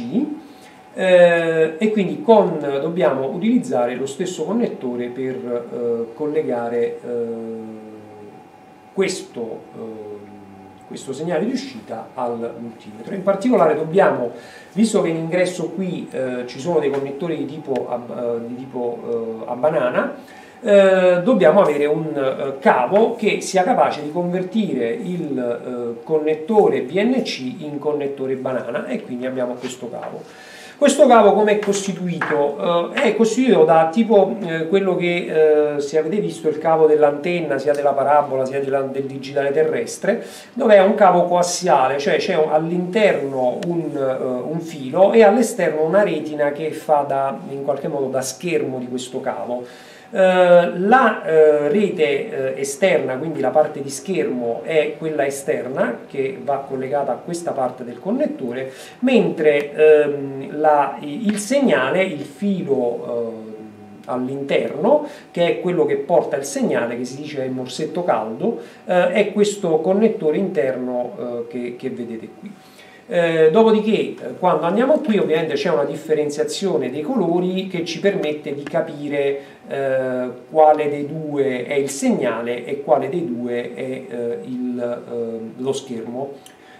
e quindi dobbiamo utilizzare lo stesso connettore per collegare questo questo segnale di uscita al multimetro. In particolare dobbiamo, visto che in ingresso qui ci sono dei connettori di tipo a banana, dobbiamo avere un cavo che sia capace di convertire il connettore BNC in connettore banana, e quindi abbiamo questo cavo. Questo cavo come è costituito? È costituito da tipo quello che se avete visto il cavo dell'antenna sia della parabola sia del digitale terrestre, dove è un cavo coassiale, cioè c'è all'interno un filo e all'esterno una retina che fa in qualche modo da schermo di questo cavo. La rete esterna, quindi la parte di schermo, è quella esterna che va collegata a questa parte del connettore, mentre il segnale, il filo all'interno, che è quello che porta il segnale, che si dice il morsetto caldo, è questo connettore interno che vedete qui. Dopodiché quando andiamo qui ovviamente c'è una differenziazione dei colori che ci permette di capire quale dei due è il segnale e quale dei due è lo schermo.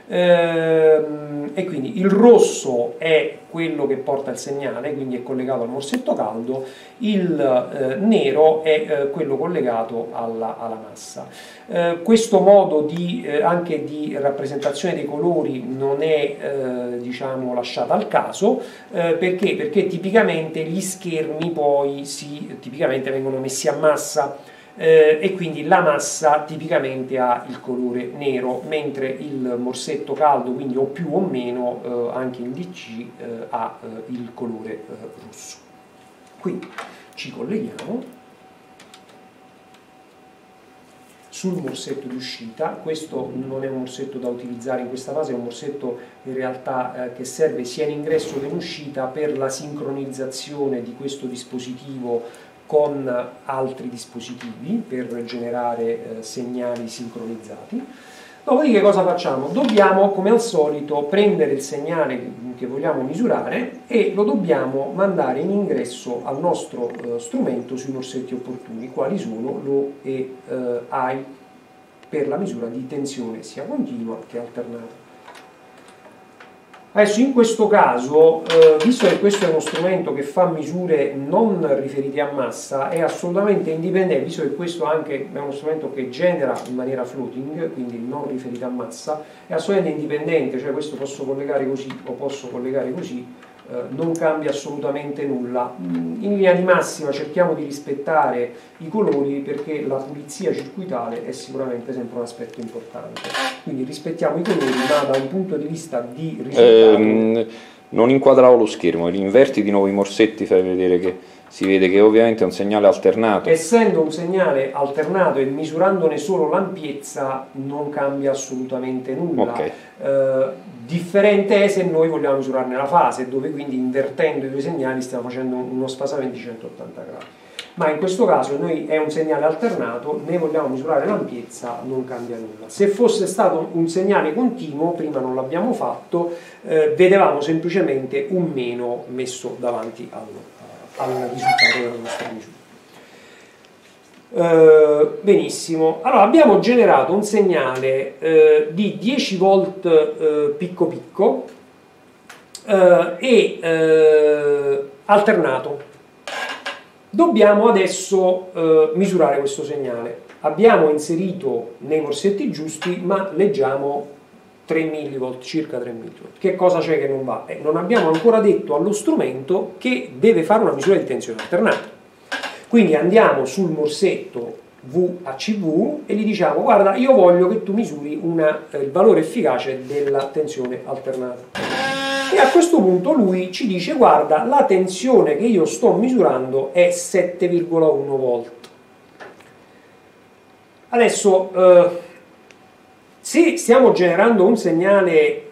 E quindi il rosso è quello che porta il segnale, quindi è collegato al morsetto caldo, il nero è quello collegato alla massa. Questo modo anche di rappresentazione dei colori non è diciamo lasciata al caso, perché tipicamente gli schermi poi tipicamente vengono messi a massa, e quindi la massa tipicamente ha il colore nero, mentre il morsetto caldo, quindi o più o meno anche in DC, ha il colore rosso. Quindi ci colleghiamo sul morsetto di uscita. Questo non è un morsetto da utilizzare in questa fase, è un morsetto in realtà che serve sia in ingresso che in uscita per la sincronizzazione di questo dispositivo con altri dispositivi per generare segnali sincronizzati. Dopodiché cosa facciamo? Dobbiamo, come al solito, prendere il segnale che vogliamo misurare e lo dobbiamo mandare in ingresso al nostro strumento sui morsetti opportuni, quali sono l'O e I per la misura di tensione sia continua che alternata. Adesso in questo caso, visto che questo è uno strumento che fa misure non riferite a massa, è assolutamente indipendente, visto che questo anche è uno strumento che genera in maniera floating, quindi non riferita a massa, è assolutamente indipendente, cioè questo posso collegare così o posso collegare così, non cambia assolutamente nulla. In linea di massima cerchiamo di rispettare i colori perché la pulizia circuitale è sicuramente sempre un aspetto importante, quindi rispettiamo i colori, ma da un punto di vista di risultato non inquadravo lo schermo, inverti di nuovo i morsetti, fai vedere che si vede che ovviamente è un segnale alternato. Essendo un segnale alternato e misurandone solo l'ampiezza non cambia assolutamente nulla. Okay. Differente è se noi vogliamo misurarne la fase, dove quindi invertendo i due segnali stiamo facendo uno sfasamento di 180 gradi. Ma in questo caso noi è un segnale alternato, ne vogliamo misurare l'ampiezza, non cambia nulla. Se fosse stato un segnale continuo, prima non l'abbiamo fatto, vedevamo semplicemente un meno messo davanti al risultato della nostra misura. Benissimo, allora abbiamo generato un segnale di 10 volt picco picco e alternato. Dobbiamo adesso misurare questo segnale. Abbiamo inserito nei morsetti giusti, ma leggiamo 3 mV, circa 3 mV. Che cosa c'è che non va? Non abbiamo ancora detto allo strumento che deve fare una misura di tensione alternata. Quindi andiamo sul morsetto VHV e gli diciamo: guarda, io voglio che tu misuri il valore efficace della tensione alternata. E a questo punto lui ci dice: guarda, la tensione che io sto misurando è 7,1 volt. Adesso, se stiamo generando un segnale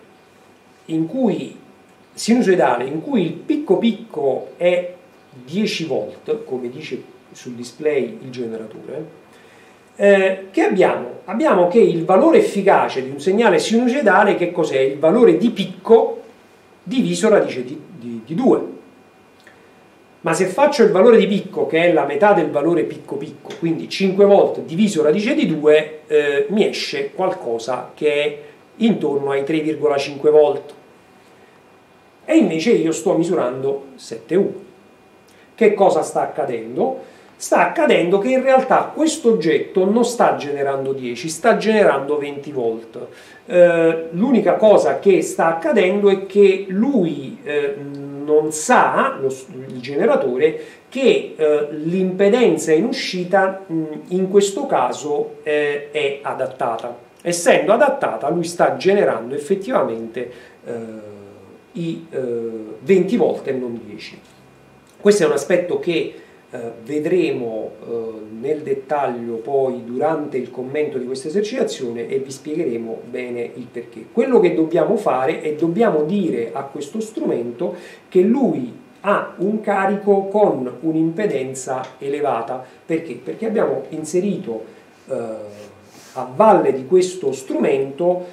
sinusoidale in cui il picco picco è 10 volt, come dice sul display il generatore, che abbiamo? Abbiamo che il valore efficace di un segnale sinusoidale, che cos'è? Il valore di picco diviso radice di 2. Ma se faccio il valore di picco, che è la metà del valore picco picco, quindi 5 volt diviso radice di 2, mi esce qualcosa che è intorno ai 3,5 volt. E invece io sto misurando 7U. Che cosa sta accadendo? Sta accadendo che in realtà questo oggetto non sta generando 10, sta generando 20 volt. L'unica cosa che sta accadendo è che lui non sa, il generatore, che l'impedenza in uscita in questo caso è adattata. Essendo adattata, lui sta generando effettivamente i 20 volt e non 10. Questo è un aspetto che vedremo nel dettaglio poi durante il commento di questa esercitazione e vi spiegheremo bene il perché. Quello che dobbiamo fare è dobbiamo dire a questo strumento che lui ha un carico con un'impedenza elevata. Perché? Perché abbiamo inserito a valle di questo strumento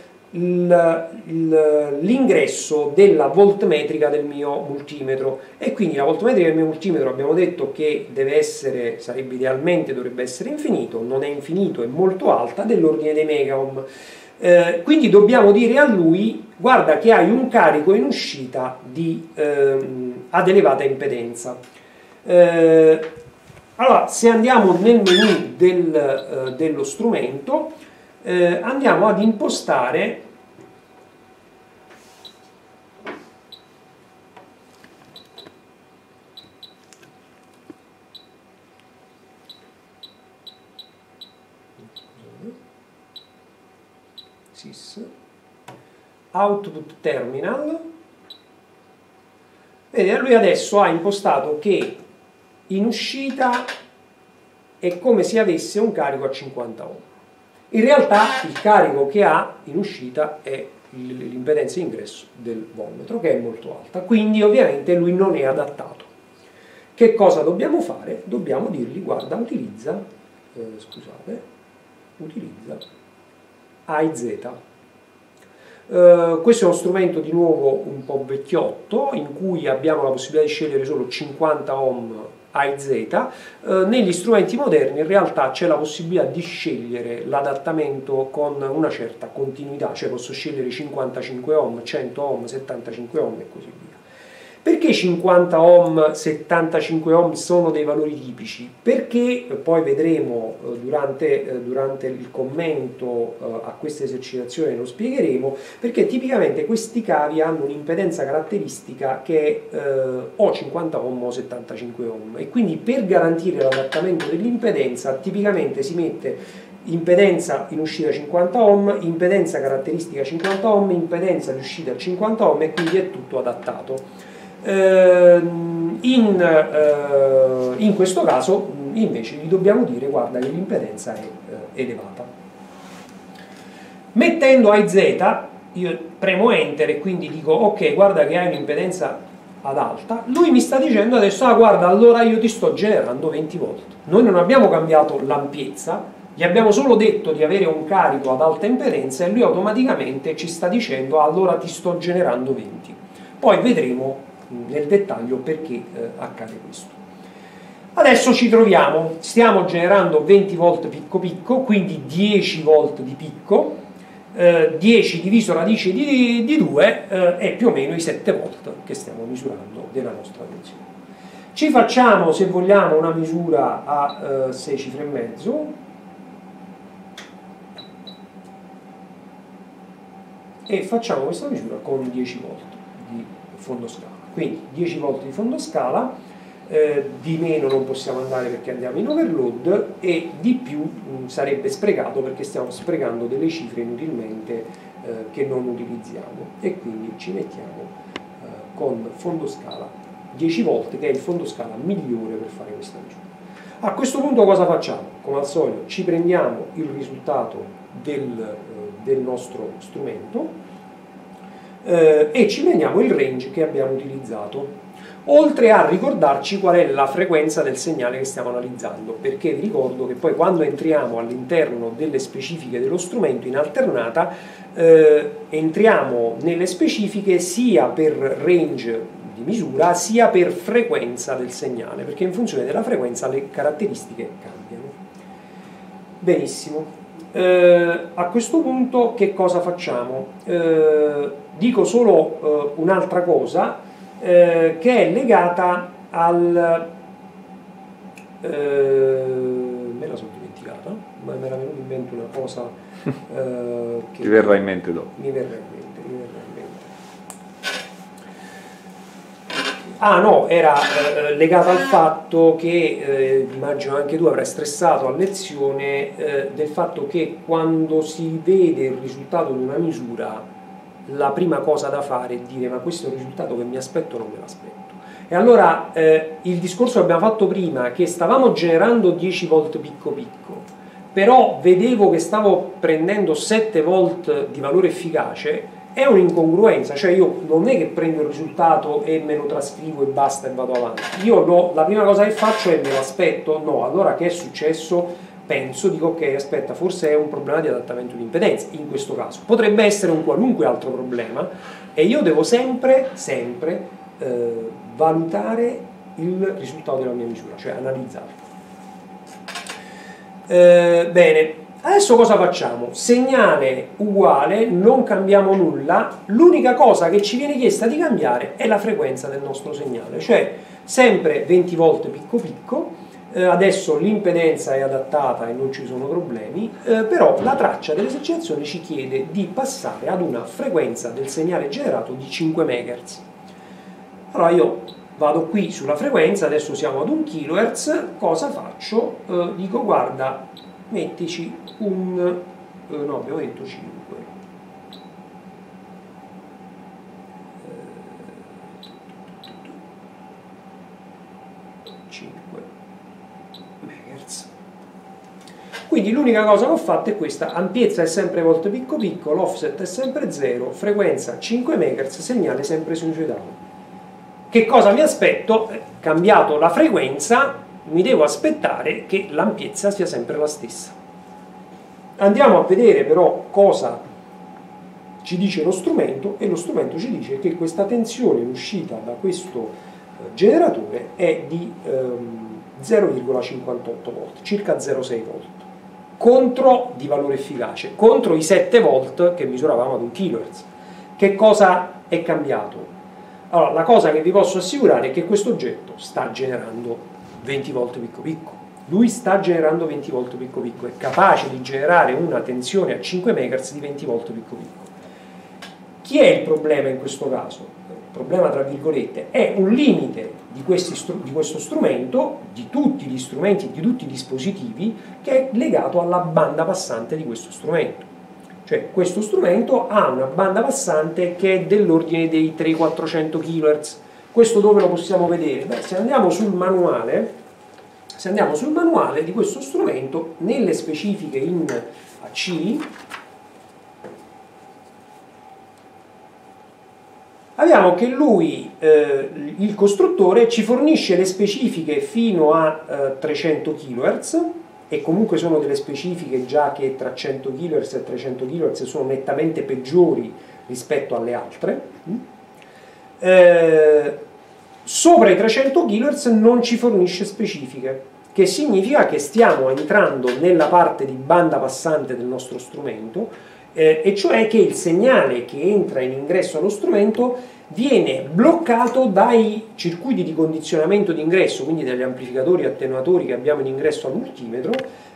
l'ingresso della voltmetrica del mio multimetro, e quindi la voltmetrica del mio multimetro abbiamo detto che deve essere, idealmente dovrebbe essere infinito, non è infinito, è molto alta, dell'ordine dei megaohm. Quindi dobbiamo dire a lui: guarda che hai un carico in uscita ad elevata impedenza. Allora, se andiamo nel menu dello strumento, andiamo ad impostare Output Terminal. Vedete, lui adesso ha impostato che in uscita è come se avesse un carico a 50 ohm. In realtà il carico che ha in uscita è l'impedenza ingresso del volmetro, che è molto alta, quindi ovviamente lui non è adattato. Che cosa dobbiamo fare? Dobbiamo dirgli: guarda, utilizza AIZ. Questo è uno strumento di nuovo un po' vecchiotto, in cui abbiamo la possibilità di scegliere solo 50 ohm AIZ. Negli strumenti moderni in realtà c'è la possibilità di scegliere l'adattamento con una certa continuità, cioè posso scegliere 55 ohm, 100 ohm, 75 ohm e così via. Perché 50 ohm, 75 ohm sono dei valori tipici? Perché poi vedremo durante il commento a questa esercitazione, lo spiegheremo, perché tipicamente questi cavi hanno un'impedenza caratteristica che è o 50 ohm o 75 ohm, e quindi per garantire l'adattamento dell'impedenza tipicamente si mette impedenza in uscita 50 ohm, impedenza caratteristica 50 ohm, impedenza di uscita 50 ohm, e quindi è tutto adattato. In questo caso invece gli dobbiamo dire: guarda che l'impedenza è elevata. Mettendo AIZ, io premo Enter e quindi dico: ok, guarda che hai un'impedenza ad alta. Lui mi sta dicendo adesso: ah, guarda, allora io ti sto generando 20 volt. Noi non abbiamo cambiato l'ampiezza, gli abbiamo solo detto di avere un carico ad alta impedenza e lui automaticamente ci sta dicendo: allora ti sto generando 20. Poi vedremo nel dettaglio perché accade questo. Adesso ci troviamo, stiamo generando 20 volt picco picco, quindi 10 volt di picco, 10 diviso radice di 2 è più o meno i 7 volt che stiamo misurando della nostra tensione. Ci facciamo, se vogliamo, una misura a 6 cifre e mezzo e facciamo questa misura con 10 volt di fondoscala. Quindi 10 volt di fondoscala, di meno non possiamo andare perché andiamo in overload, e di più sarebbe sprecato perché stiamo sprecando delle cifre inutilmente che non utilizziamo, e quindi ci mettiamo con fondoscala 10 volt, che è il fondoscala migliore per fare questa misura. A questo punto cosa facciamo? Come al solito ci prendiamo il risultato del nostro strumento e ci prendiamo il range che abbiamo utilizzato, oltre a ricordarci qual è la frequenza del segnale che stiamo analizzando, perché vi ricordo che poi quando entriamo all'interno delle specifiche dello strumento in alternata entriamo nelle specifiche sia per range di misura sia per frequenza del segnale, perché in funzione della frequenza le caratteristiche cambiano. Benissimo. A questo punto che cosa facciamo? Dico solo un'altra cosa che è legata al... me la sono dimenticata, ma me era venuta in mente una cosa che ti verrà in mente dopo. Mi verrà in mente. Ah no, era legata al fatto che, immagino anche tu avrai stressato a lezione, del fatto che quando si vede il risultato di una misura, la prima cosa da fare è dire ma questo è un risultato che mi aspetto o non me l'aspetto. E allora il discorso che abbiamo fatto prima, che stavamo generando 10 volt picco picco, però vedevo che stavo prendendo 7 volt di valore efficace, è un'incongruenza, cioè io non è che prendo il risultato e me lo trascrivo e basta e vado avanti. Io la prima cosa che faccio è me lo aspetto, no, allora che è successo? Penso, dico ok, aspetta, forse è un problema di adattamento di impedenza, in questo caso. Potrebbe essere un qualunque altro problema e io devo sempre valutare il risultato della mia misura, cioè analizzarlo. Bene. Adesso cosa facciamo? Segnale uguale, non cambiamo nulla, l'unica cosa che ci viene chiesta di cambiare è la frequenza del nostro segnale, cioè sempre 20 volt picco picco, adesso l'impedenza è adattata e non ci sono problemi, però la traccia dell'esercitazione ci chiede di passare ad una frequenza del segnale generato di 5 MHz. Allora io vado qui sulla frequenza, adesso siamo ad 1 kHz, cosa faccio? Dico guarda, mettici un... no, abbiamo detto 5. 5 MHz. Quindi l'unica cosa che ho fatto è questa, ampiezza è sempre volt picco picco, l'offset è sempre 0, frequenza 5 MHz, segnale sempre sinusoidale. Che cosa mi aspetto? Cambiato la frequenza, mi devo aspettare che l'ampiezza sia sempre la stessa. Andiamo a vedere però cosa ci dice lo strumento, e lo strumento ci dice che questa tensione in uscita da questo generatore è di 0,58 volt, circa 0,6 volt, contro di valore efficace, contro i 7 volt che misuravamo ad 1 kHz. Che cosa è cambiato? Allora, la cosa che vi posso assicurare è che questo oggetto sta generando 20 volt picco picco. Lui sta generando 20 volt picco picco, è capace di generare una tensione a 5 MHz di 20 volt picco picco. Chi è il problema in questo caso? Il problema, tra virgolette, è un limite di questo strumento, di tutti gli strumenti, di tutti i dispositivi, che è legato alla banda passante di questo strumento. Cioè questo strumento ha una banda passante che è dell'ordine dei 300-400 kHz. Questo dove lo possiamo vedere? Beh, se andiamo sul manuale di questo strumento, nelle specifiche in AC, abbiamo che lui, il costruttore, ci fornisce le specifiche fino a 300 kHz, e comunque sono delle specifiche già che tra 100 kHz e 300 kHz sono nettamente peggiori rispetto alle altre. Sopra i 300 kHz non ci fornisce specifiche, che significa che stiamo entrando nella parte di banda passante del nostro strumento, e cioè che il segnale che entra in ingresso allo strumento viene bloccato dai circuiti di condizionamento d'ingresso, quindi dagli amplificatori e attenuatori che abbiamo in ingresso al multimetro,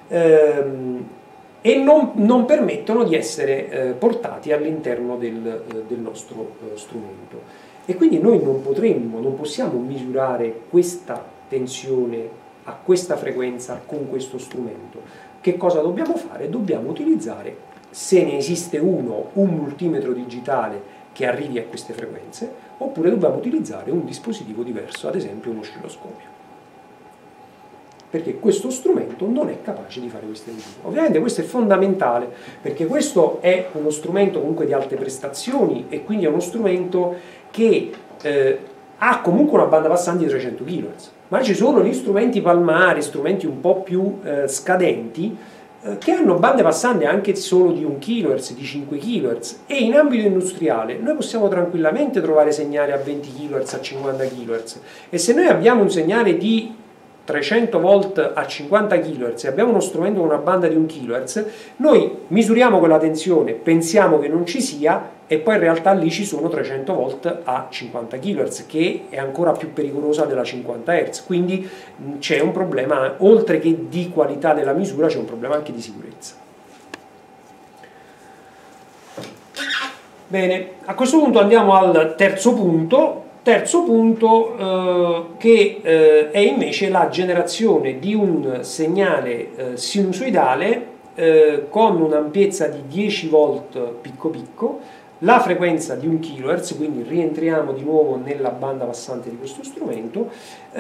e non permettono di essere portati all'interno del nostro strumento. E quindi noi non possiamo misurare questa tensione a questa frequenza con questo strumento. Che cosa dobbiamo fare? Dobbiamo utilizzare, se ne esiste un multimetro digitale che arrivi a queste frequenze, oppure dobbiamo utilizzare un dispositivo diverso, ad esempio un oscilloscopio, perché questo strumento non è capace di fare queste misure. Ovviamente questo è fondamentale, perché questo è uno strumento comunque di alte prestazioni, e quindi è uno strumento che ha comunque una banda passante di 300 kHz, ma ci sono gli strumenti palmari, strumenti un po' più scadenti, che hanno bande passanti anche solo di 1 kHz, di 5 kHz, e in ambito industriale noi possiamo tranquillamente trovare segnali a 20 kHz, a 50 kHz, e se noi abbiamo un segnale di 300 volt a 50 kHz e abbiamo uno strumento con una banda di 1 kHz, noi misuriamo quella tensione, pensiamo che non ci sia e poi in realtà lì ci sono 300 volt a 50 kHz, che è ancora più pericolosa della 50 Hz. Quindi c'è un problema, oltre che di qualità della misura, c'è un problema anche di sicurezza. Bene, a questo punto andiamo al terzo punto che è invece la generazione di un segnale sinusoidale con un'ampiezza di 10 volt picco picco, la frequenza di 1 kHz, quindi rientriamo di nuovo nella banda passante di questo strumento,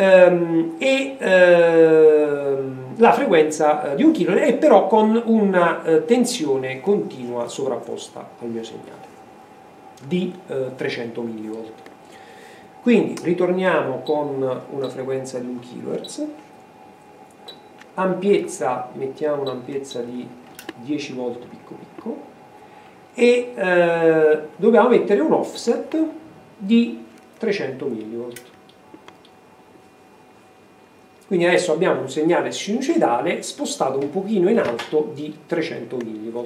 la frequenza di 1 kHz e però con una tensione continua sovrapposta al mio segnale di 300 mV. Quindi ritorniamo con una frequenza di 1 kHz, ampiezza, mettiamo un'ampiezza di 10 volt picco picco e dobbiamo mettere un offset di 300 mV. Quindi adesso abbiamo un segnale sinusoidale spostato un pochino in alto di 300 mV.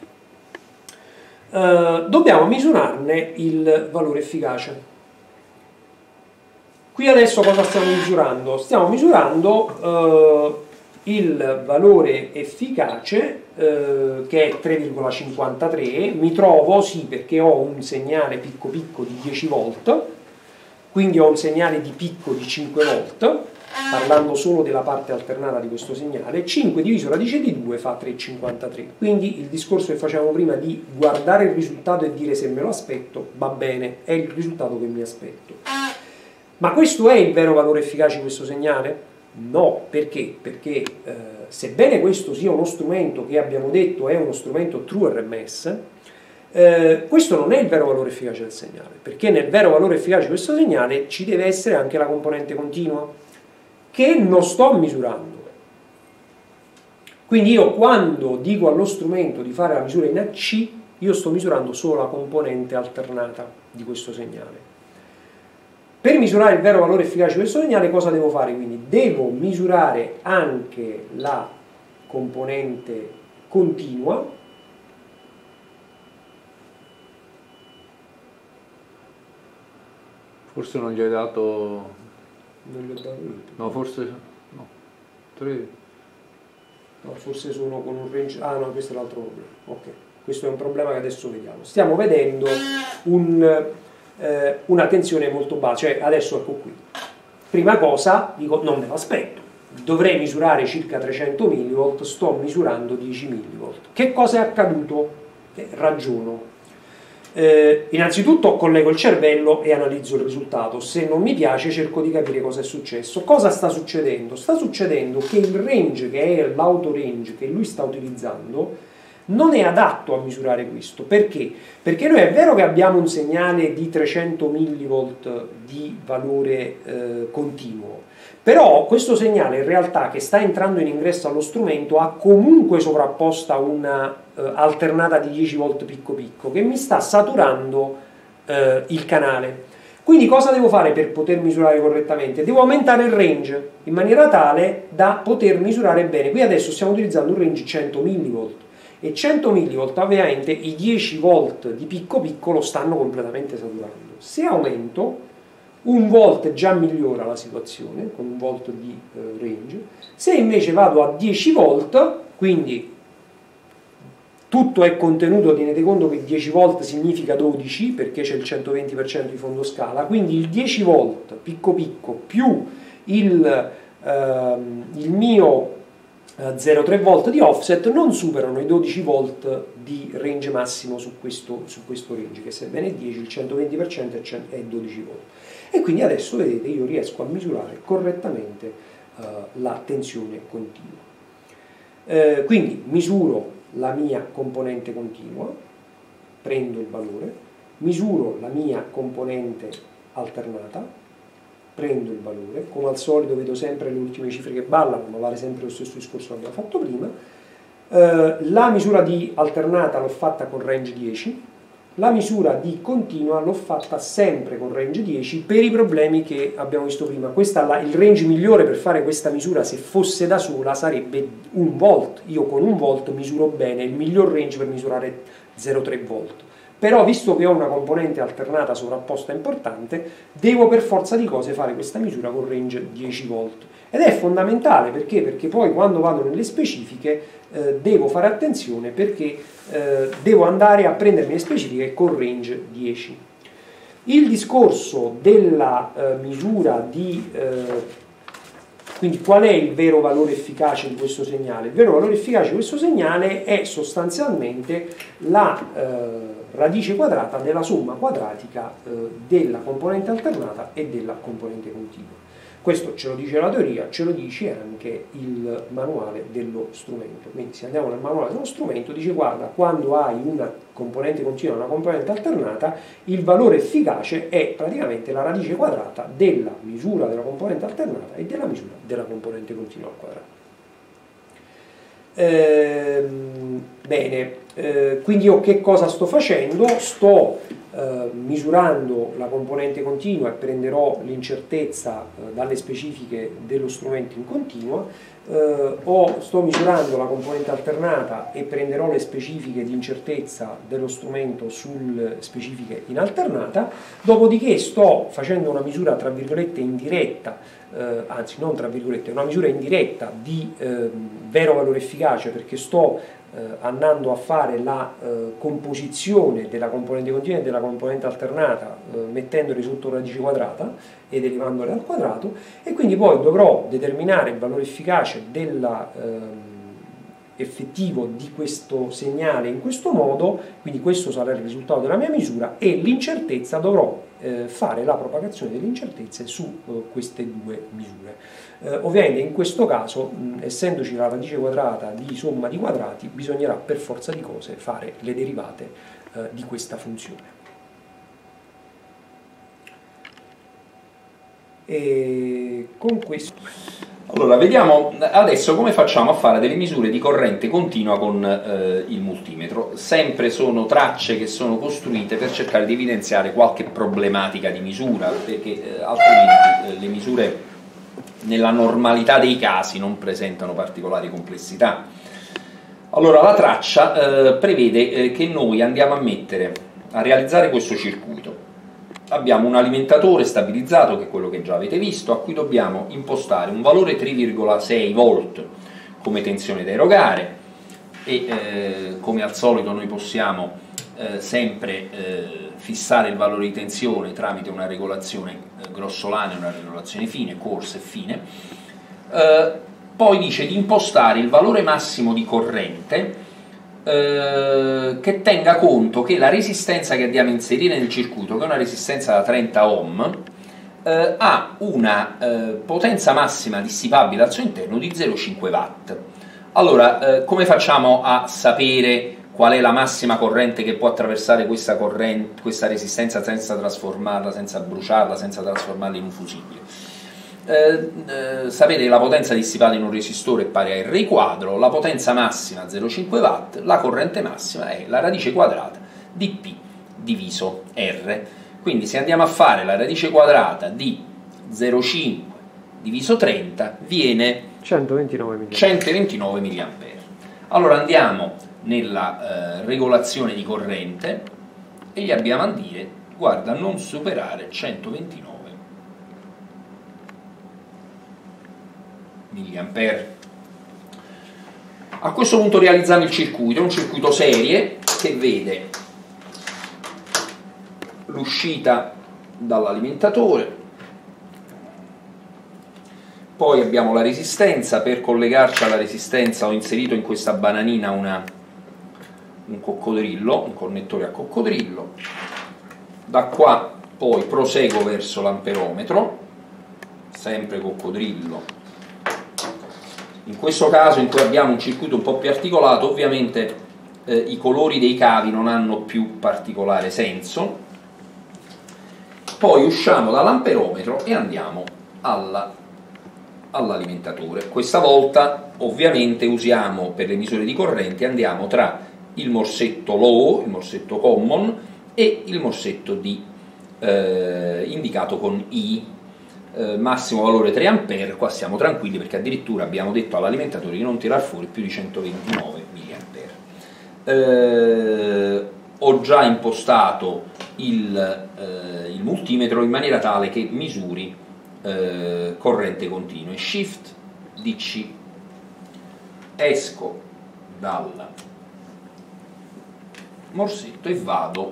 Dobbiamo misurarne il valore efficace. Qui adesso cosa stiamo misurando? Stiamo misurando il valore efficace che è 3,53. Mi trovo, sì, perché ho un segnale picco picco di 10 volt, quindi ho un segnale di picco di 5 volt, parlando solo della parte alternata di questo segnale. 5 diviso radice di 2 fa 3,53. Quindi il discorso che facevamo prima di guardare il risultato e dire se me lo aspetto, va bene, è il risultato che mi aspetto. Ma questo è il vero valore efficace di questo segnale? No, perché? Perché sebbene questo sia uno strumento che abbiamo detto è uno strumento true RMS, questo non è il vero valore efficace del segnale, perché nel vero valore efficace di questo segnale ci deve essere anche la componente continua, che non sto misurando. Quindi io quando dico allo strumento di fare la misura in AC, io sto misurando solo la componente alternata di questo segnale. Per misurare il vero valore efficace di questo segnale cosa devo fare? Quindi devo misurare anche la componente continua, forse non gli hai dato... non gli ho dato niente. No, forse... no, 3... No, forse sono con un range... Ah no, questo è l'altro problema. Ok, questo è un problema che adesso vediamo. Stiamo vedendo una tensione molto bassa, cioè adesso ecco qui. Prima cosa, dico, non me lo aspetto. Dovrei misurare circa 300 mV, sto misurando 10 mV. Che cosa è accaduto? Ragiono. Innanzitutto collego il cervello e analizzo il risultato. Se non mi piace cerco di capire cosa è successo. Cosa sta succedendo? Sta succedendo che il range, che è l'autorange che lui sta utilizzando, non è adatto a misurare questo. Perché? Perché noi è vero che abbiamo un segnale di 300 mV di valore continuo, però questo segnale in realtà che sta entrando in ingresso allo strumento ha comunque sovrapposta una alternata di 10 volt picco picco che mi sta saturando il canale. Quindi cosa devo fare per poter misurare correttamente? Devo aumentare il range in maniera tale da poter misurare bene. Qui adesso stiamo utilizzando un range 100 mV e 100 mV ovviamente i 10 volt di picco picco lo stanno completamente saturando. Se aumento, un volt già migliora la situazione con un volt di range. Se invece vado a 10 volt, quindi tutto è contenuto, tenete conto che 10 volt significa 12 perché c'è il 120% di fondo scala, quindi il 10 volt picco picco più il mio 0,3 volt di offset non superano i 12 volt di range massimo su questo range, che sebbene è 10, il 120% è 12 volt. E quindi adesso vedete io riesco a misurare correttamente la tensione continua. Quindi misuro la mia componente continua, prendo il valore, misuro la mia componente alternata, prendo il valore, come al solito vedo sempre le ultime cifre che ballano, ma vale sempre lo stesso discorso che abbiamo fatto prima. La misura di alternata l'ho fatta con range 10, La misura di continua l'ho fatta sempre con range 10 per i problemi che abbiamo visto prima. Il range migliore per fare questa misura, se fosse da sola, sarebbe 1 volt. Io con 1 volt misuro bene, il miglior range per misurare 0,3 volt. Però visto che ho una componente alternata sovrapposta importante, devo per forza di cose fare questa misura con range 10 volt. Ed è fondamentale perché? Perché poi quando vado nelle specifiche devo fare attenzione, perché devo andare a prendermi le specifiche con range 10. Il discorso della misura di... quindi qual è il vero valore efficace di questo segnale? Il vero valore efficace di questo segnale è sostanzialmente la radice quadrata della somma quadratica della componente alternata e della componente continua. Questo ce lo dice la teoria, ce lo dice anche il manuale dello strumento. Quindi se andiamo nel manuale dello strumento dice: guarda, quando hai una componente continua e una componente alternata, il valore efficace è praticamente la radice quadrata della misura della componente alternata e della misura della componente continua al quadrato. Bene, quindi io che cosa sto facendo? Sto misurando la componente continua e prenderò l'incertezza dalle specifiche dello strumento in continua, sto misurando la componente alternata e prenderò le specifiche di incertezza dello strumento sulle specifiche in alternata, dopodiché sto facendo una misura tra virgolette indiretta, anzi non tra virgolette, una misura indiretta di vero valore efficace, perché sto andando a fare la composizione della componente continua e della componente alternata, mettendoli sotto radice quadrata e derivandole al quadrato, e quindi poi dovrò determinare il valore efficace effettivo di questo segnale in questo modo, quindi questo sarà il risultato della mia misura, e l'incertezza dovrò fare la propagazione delle incertezze su queste due misure. Ovviamente in questo caso, essendoci la radice quadrata di somma di quadrati, bisognerà per forza di cose fare le derivate di questa funzione. E con questo... Allora, vediamo adesso come facciamo a fare delle misure di corrente continua con il multimetro. Sempre sono tracce che sono costruite per cercare di evidenziare qualche problematica di misura, perché altrimenti le misure nella normalità dei casi non presentano particolari complessità. Allora, la traccia prevede che noi andiamo a realizzare questo circuito. Abbiamo un alimentatore stabilizzato, che è quello che già avete visto, a cui dobbiamo impostare un valore 3,6 volt come tensione da erogare, e come al solito noi possiamo sempre fissare il valore di tensione tramite una regolazione grossolana e una regolazione fine, coarse e fine. Poi dice di impostare il valore massimo di corrente che tenga conto che la resistenza che andiamo a inserire nel circuito, che è una resistenza da 30 ohm, ha una potenza massima dissipabile al suo interno di 0,5 watt. Allora, come facciamo a sapere qual è la massima corrente che può attraversare questa resistenza senza trasformarla, senza bruciarla, senza trasformarla in un fusibile? Sapete che la potenza dissipata in un resistore è pari a R quadro, la potenza massima 0,5 watt, la corrente massima è la radice quadrata di P diviso R. Quindi se andiamo a fare la radice quadrata di 0,5 diviso 30 viene 129 mA. Allora andiamo nella regolazione di corrente e gli abbiamo a dire: guarda, non superare 129 mA. A questo punto realizziamo il circuito, un circuito serie che vede l'uscita dall'alimentatore, poi abbiamo la resistenza. Per collegarci alla resistenza ho inserito in questa bananina un coccodrillo, un connettore a coccodrillo. Da qua poi proseguo verso l'amperometro, sempre coccodrillo. In questo caso, in cui abbiamo un circuito un po' più articolato, ovviamente i colori dei cavi non hanno più particolare senso. Poi usciamo dall'amperometro e andiamo all'alimentatore. Questa volta ovviamente usiamo, per le misure di corrente, andiamo tra il morsetto low, il morsetto common, e il morsetto D indicato con I, massimo valore 3 A, qua siamo tranquilli perché addirittura abbiamo detto all'alimentatore di non tirar fuori più di 129 mA. Ho già impostato il multimetro in maniera tale che misuri corrente continua. Shift DC, esco dal morsetto e vado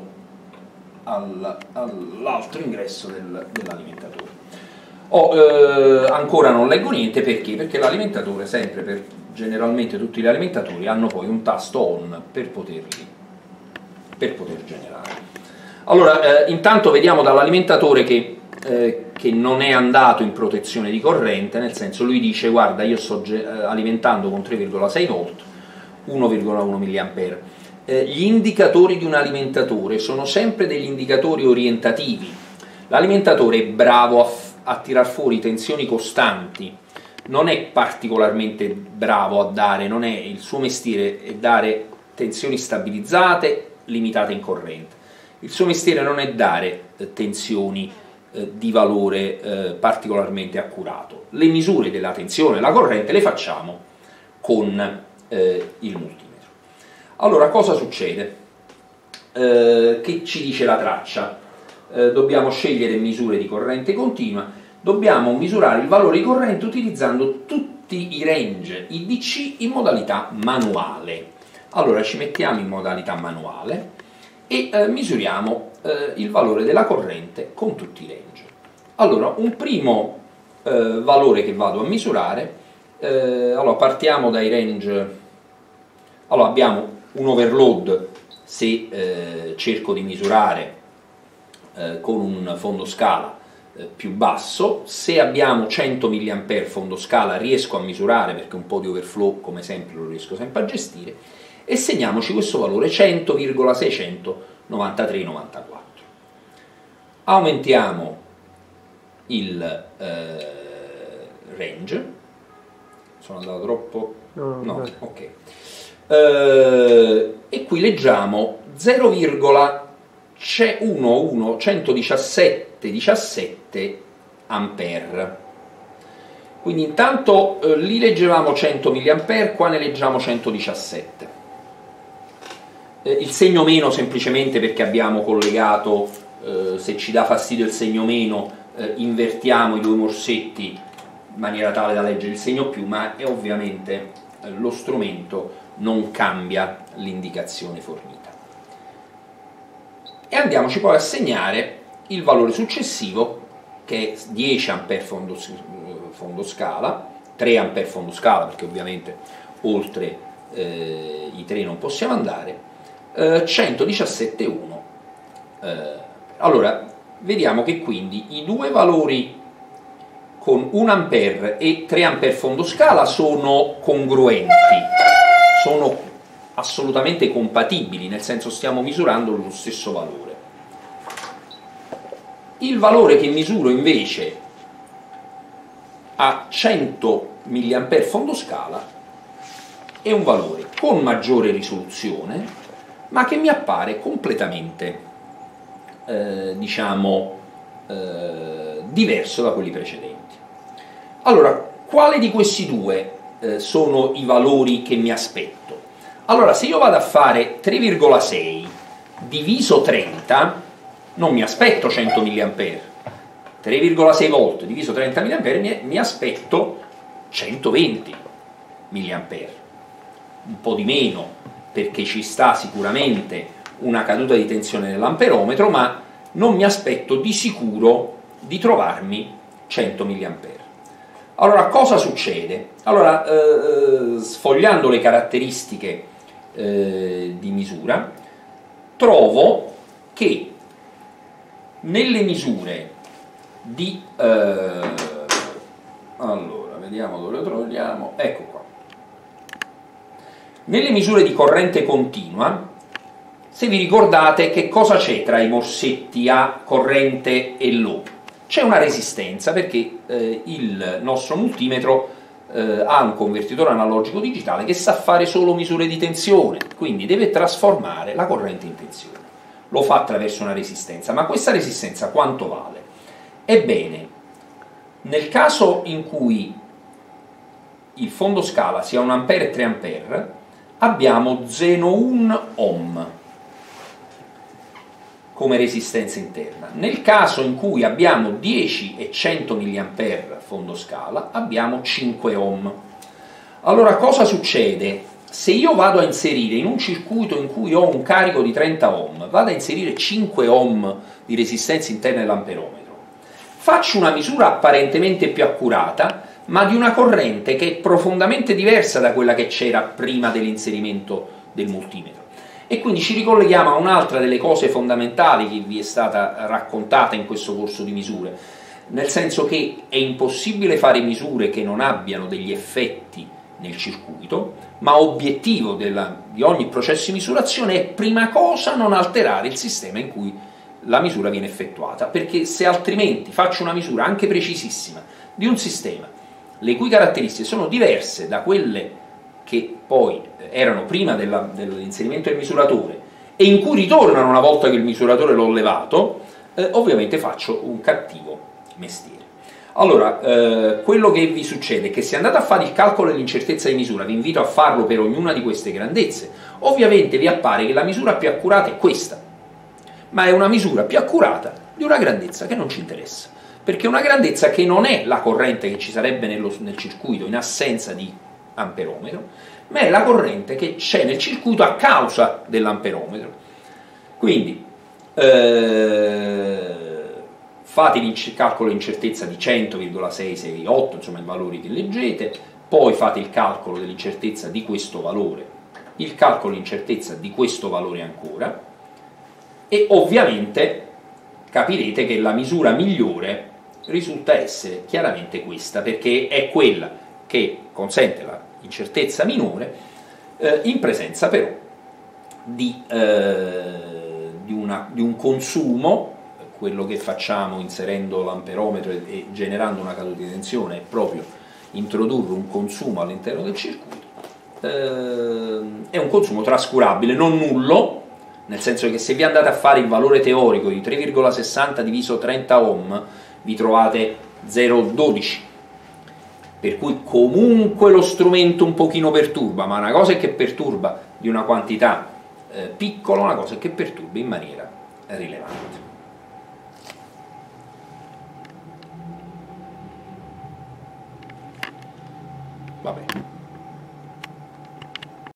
all'altro ingresso dell'alimentatore. Ancora non leggo niente, perché l'alimentatore, sempre generalmente tutti gli alimentatori hanno poi un tasto on per poter generare. Allora, intanto vediamo dall'alimentatore che non è andato in protezione di corrente, nel senso, lui dice: guarda, io sto alimentando con 3,6 volt 1,1 mA. Gli indicatori di un alimentatore sono sempre degli indicatori orientativi. L'alimentatore è bravo a tirar fuori tensioni costanti, non è particolarmente bravo a dare, non è il suo mestiere è dare tensioni stabilizzate limitate in corrente. Il suo mestiere non è dare tensioni di valore particolarmente accurato. Le misure della tensione e della corrente le facciamo con il multimetro. Allora, cosa succede? Che ci dice la traccia? Dobbiamo scegliere misure di corrente continua, dobbiamo misurare il valore di corrente utilizzando tutti i range IDC in modalità manuale. Allora ci mettiamo in modalità manuale e misuriamo il valore della corrente con tutti i range. Allora, un primo valore che vado a misurare, allora partiamo dai range. Allora, abbiamo un overload se cerco di misurare con un fondo scala più basso. Se abbiamo 100 mA fondo scala riesco a misurare, perché un po' di overflow come sempre lo riesco sempre a gestire, e segniamoci questo valore 100,693,94. Aumentiamo il range. Sono andato troppo? No, ok. E qui leggiamo 0,11117 ampere. Quindi intanto lì leggevamo 100 mA, qua ne leggiamo 117. Il segno meno semplicemente perché abbiamo collegato, se ci dà fastidio il segno meno, invertiamo i due morsetti in maniera tale da leggere il segno più, ma è ovviamente lo strumento non cambia l'indicazione fornita. E andiamoci poi a segnare il valore successivo, che è 10 A fondo scala, 3 A fondo scala, perché ovviamente oltre i 3 non possiamo andare, 117,1. Allora, vediamo che quindi i due valori con 1 A e 3 A fondo scala sono congruenti, sono assolutamente compatibili, nel senso stiamo misurando lo stesso valore. Il valore che misuro invece a 100 mA fondo scala è un valore con maggiore risoluzione, ma che mi appare completamente diverso da quelli precedenti. Allora, quale di questi due sono i valori che mi aspetto? Allora, se io vado a fare 3,6 diviso 30, non mi aspetto 100 mA. 3,6 volt diviso 30 mA mi aspetto 120 mA. Un po' di meno, perché ci sta sicuramente una caduta di tensione nell'amperometro, ma non mi aspetto di sicuro di trovarmi 100 mA. Allora, cosa succede? Allora, sfogliando le caratteristiche di misura, trovo che nelle misure di... allora, vediamo dove lo troviamo, ecco qua. Nelle misure di corrente continua, se vi ricordate, che cosa c'è tra i morsetti a corrente e low? C'è una resistenza, perché il nostro multimetro ha un convertitore analogico digitale che sa fare solo misure di tensione, quindi deve trasformare la corrente in tensione. lo fa attraverso una resistenza, ma questa resistenza quanto vale? Ebbene, nel caso in cui il fondo scala sia 1 A e 3 A, abbiamo 0,1 ohm come resistenza interna. Nel caso in cui abbiamo 10 e 100 mA fondo scala, abbiamo 5 ohm. Allora cosa succede? Se io vado a inserire in un circuito in cui ho un carico di 30 ohm, vado a inserire 5 ohm di resistenza interna dell'amperometro, faccio una misura apparentemente più accurata, ma di una corrente che è profondamente diversa da quella che c'era prima dell'inserimento del multimetro. E quindi ci ricolleghiamo a un'altra delle cose fondamentali che vi è stata raccontata in questo corso di misure, nel senso che è impossibile fare misure che non abbiano degli effetti nel circuito, ma obiettivo di ogni processo di misurazione è prima cosa non alterare il sistema in cui la misura viene effettuata, perché se altrimenti faccio una misura anche precisissima di un sistema le cui caratteristiche sono diverse da quelle che poi erano prima dell'inserimento del misuratore e in cui ritornano una volta che il misuratore l'ho levato, ovviamente faccio un cattivo mestiere. Allora, quello che vi succede è che se andate a fare il calcolo dell'incertezza di misura, vi invito a farlo per ognuna di queste grandezze, ovviamente vi appare che la misura più accurata è questa, ma è una misura più accurata di una grandezza che non ci interessa, perché è una grandezza che non è la corrente che ci sarebbe nel circuito in assenza di amperometro, ma è la corrente che c'è nel circuito a causa dell'amperometro. Quindi fate il calcolo di incertezza di 100,668, insomma i valori che leggete, poi fate il calcolo dell'incertezza di questo valore, il calcolo di incertezza di questo valore ancora, e ovviamente capirete che la misura migliore risulta essere chiaramente questa, perché è quella che consente la incertezza minore in presenza però di un consumo. Quello che facciamo inserendo l'amperometro e generando una caduta di tensione è proprio introdurre un consumo all'interno del circuito, è un consumo trascurabile, non nullo, nel senso che se vi andate a fare il valore teorico di 3,60 diviso 30 ohm vi trovate 0,12, per cui comunque lo strumento un pochino perturba, ma una cosa è che perturba di una quantità piccola, una cosa è che perturba in maniera rilevante. Va bene.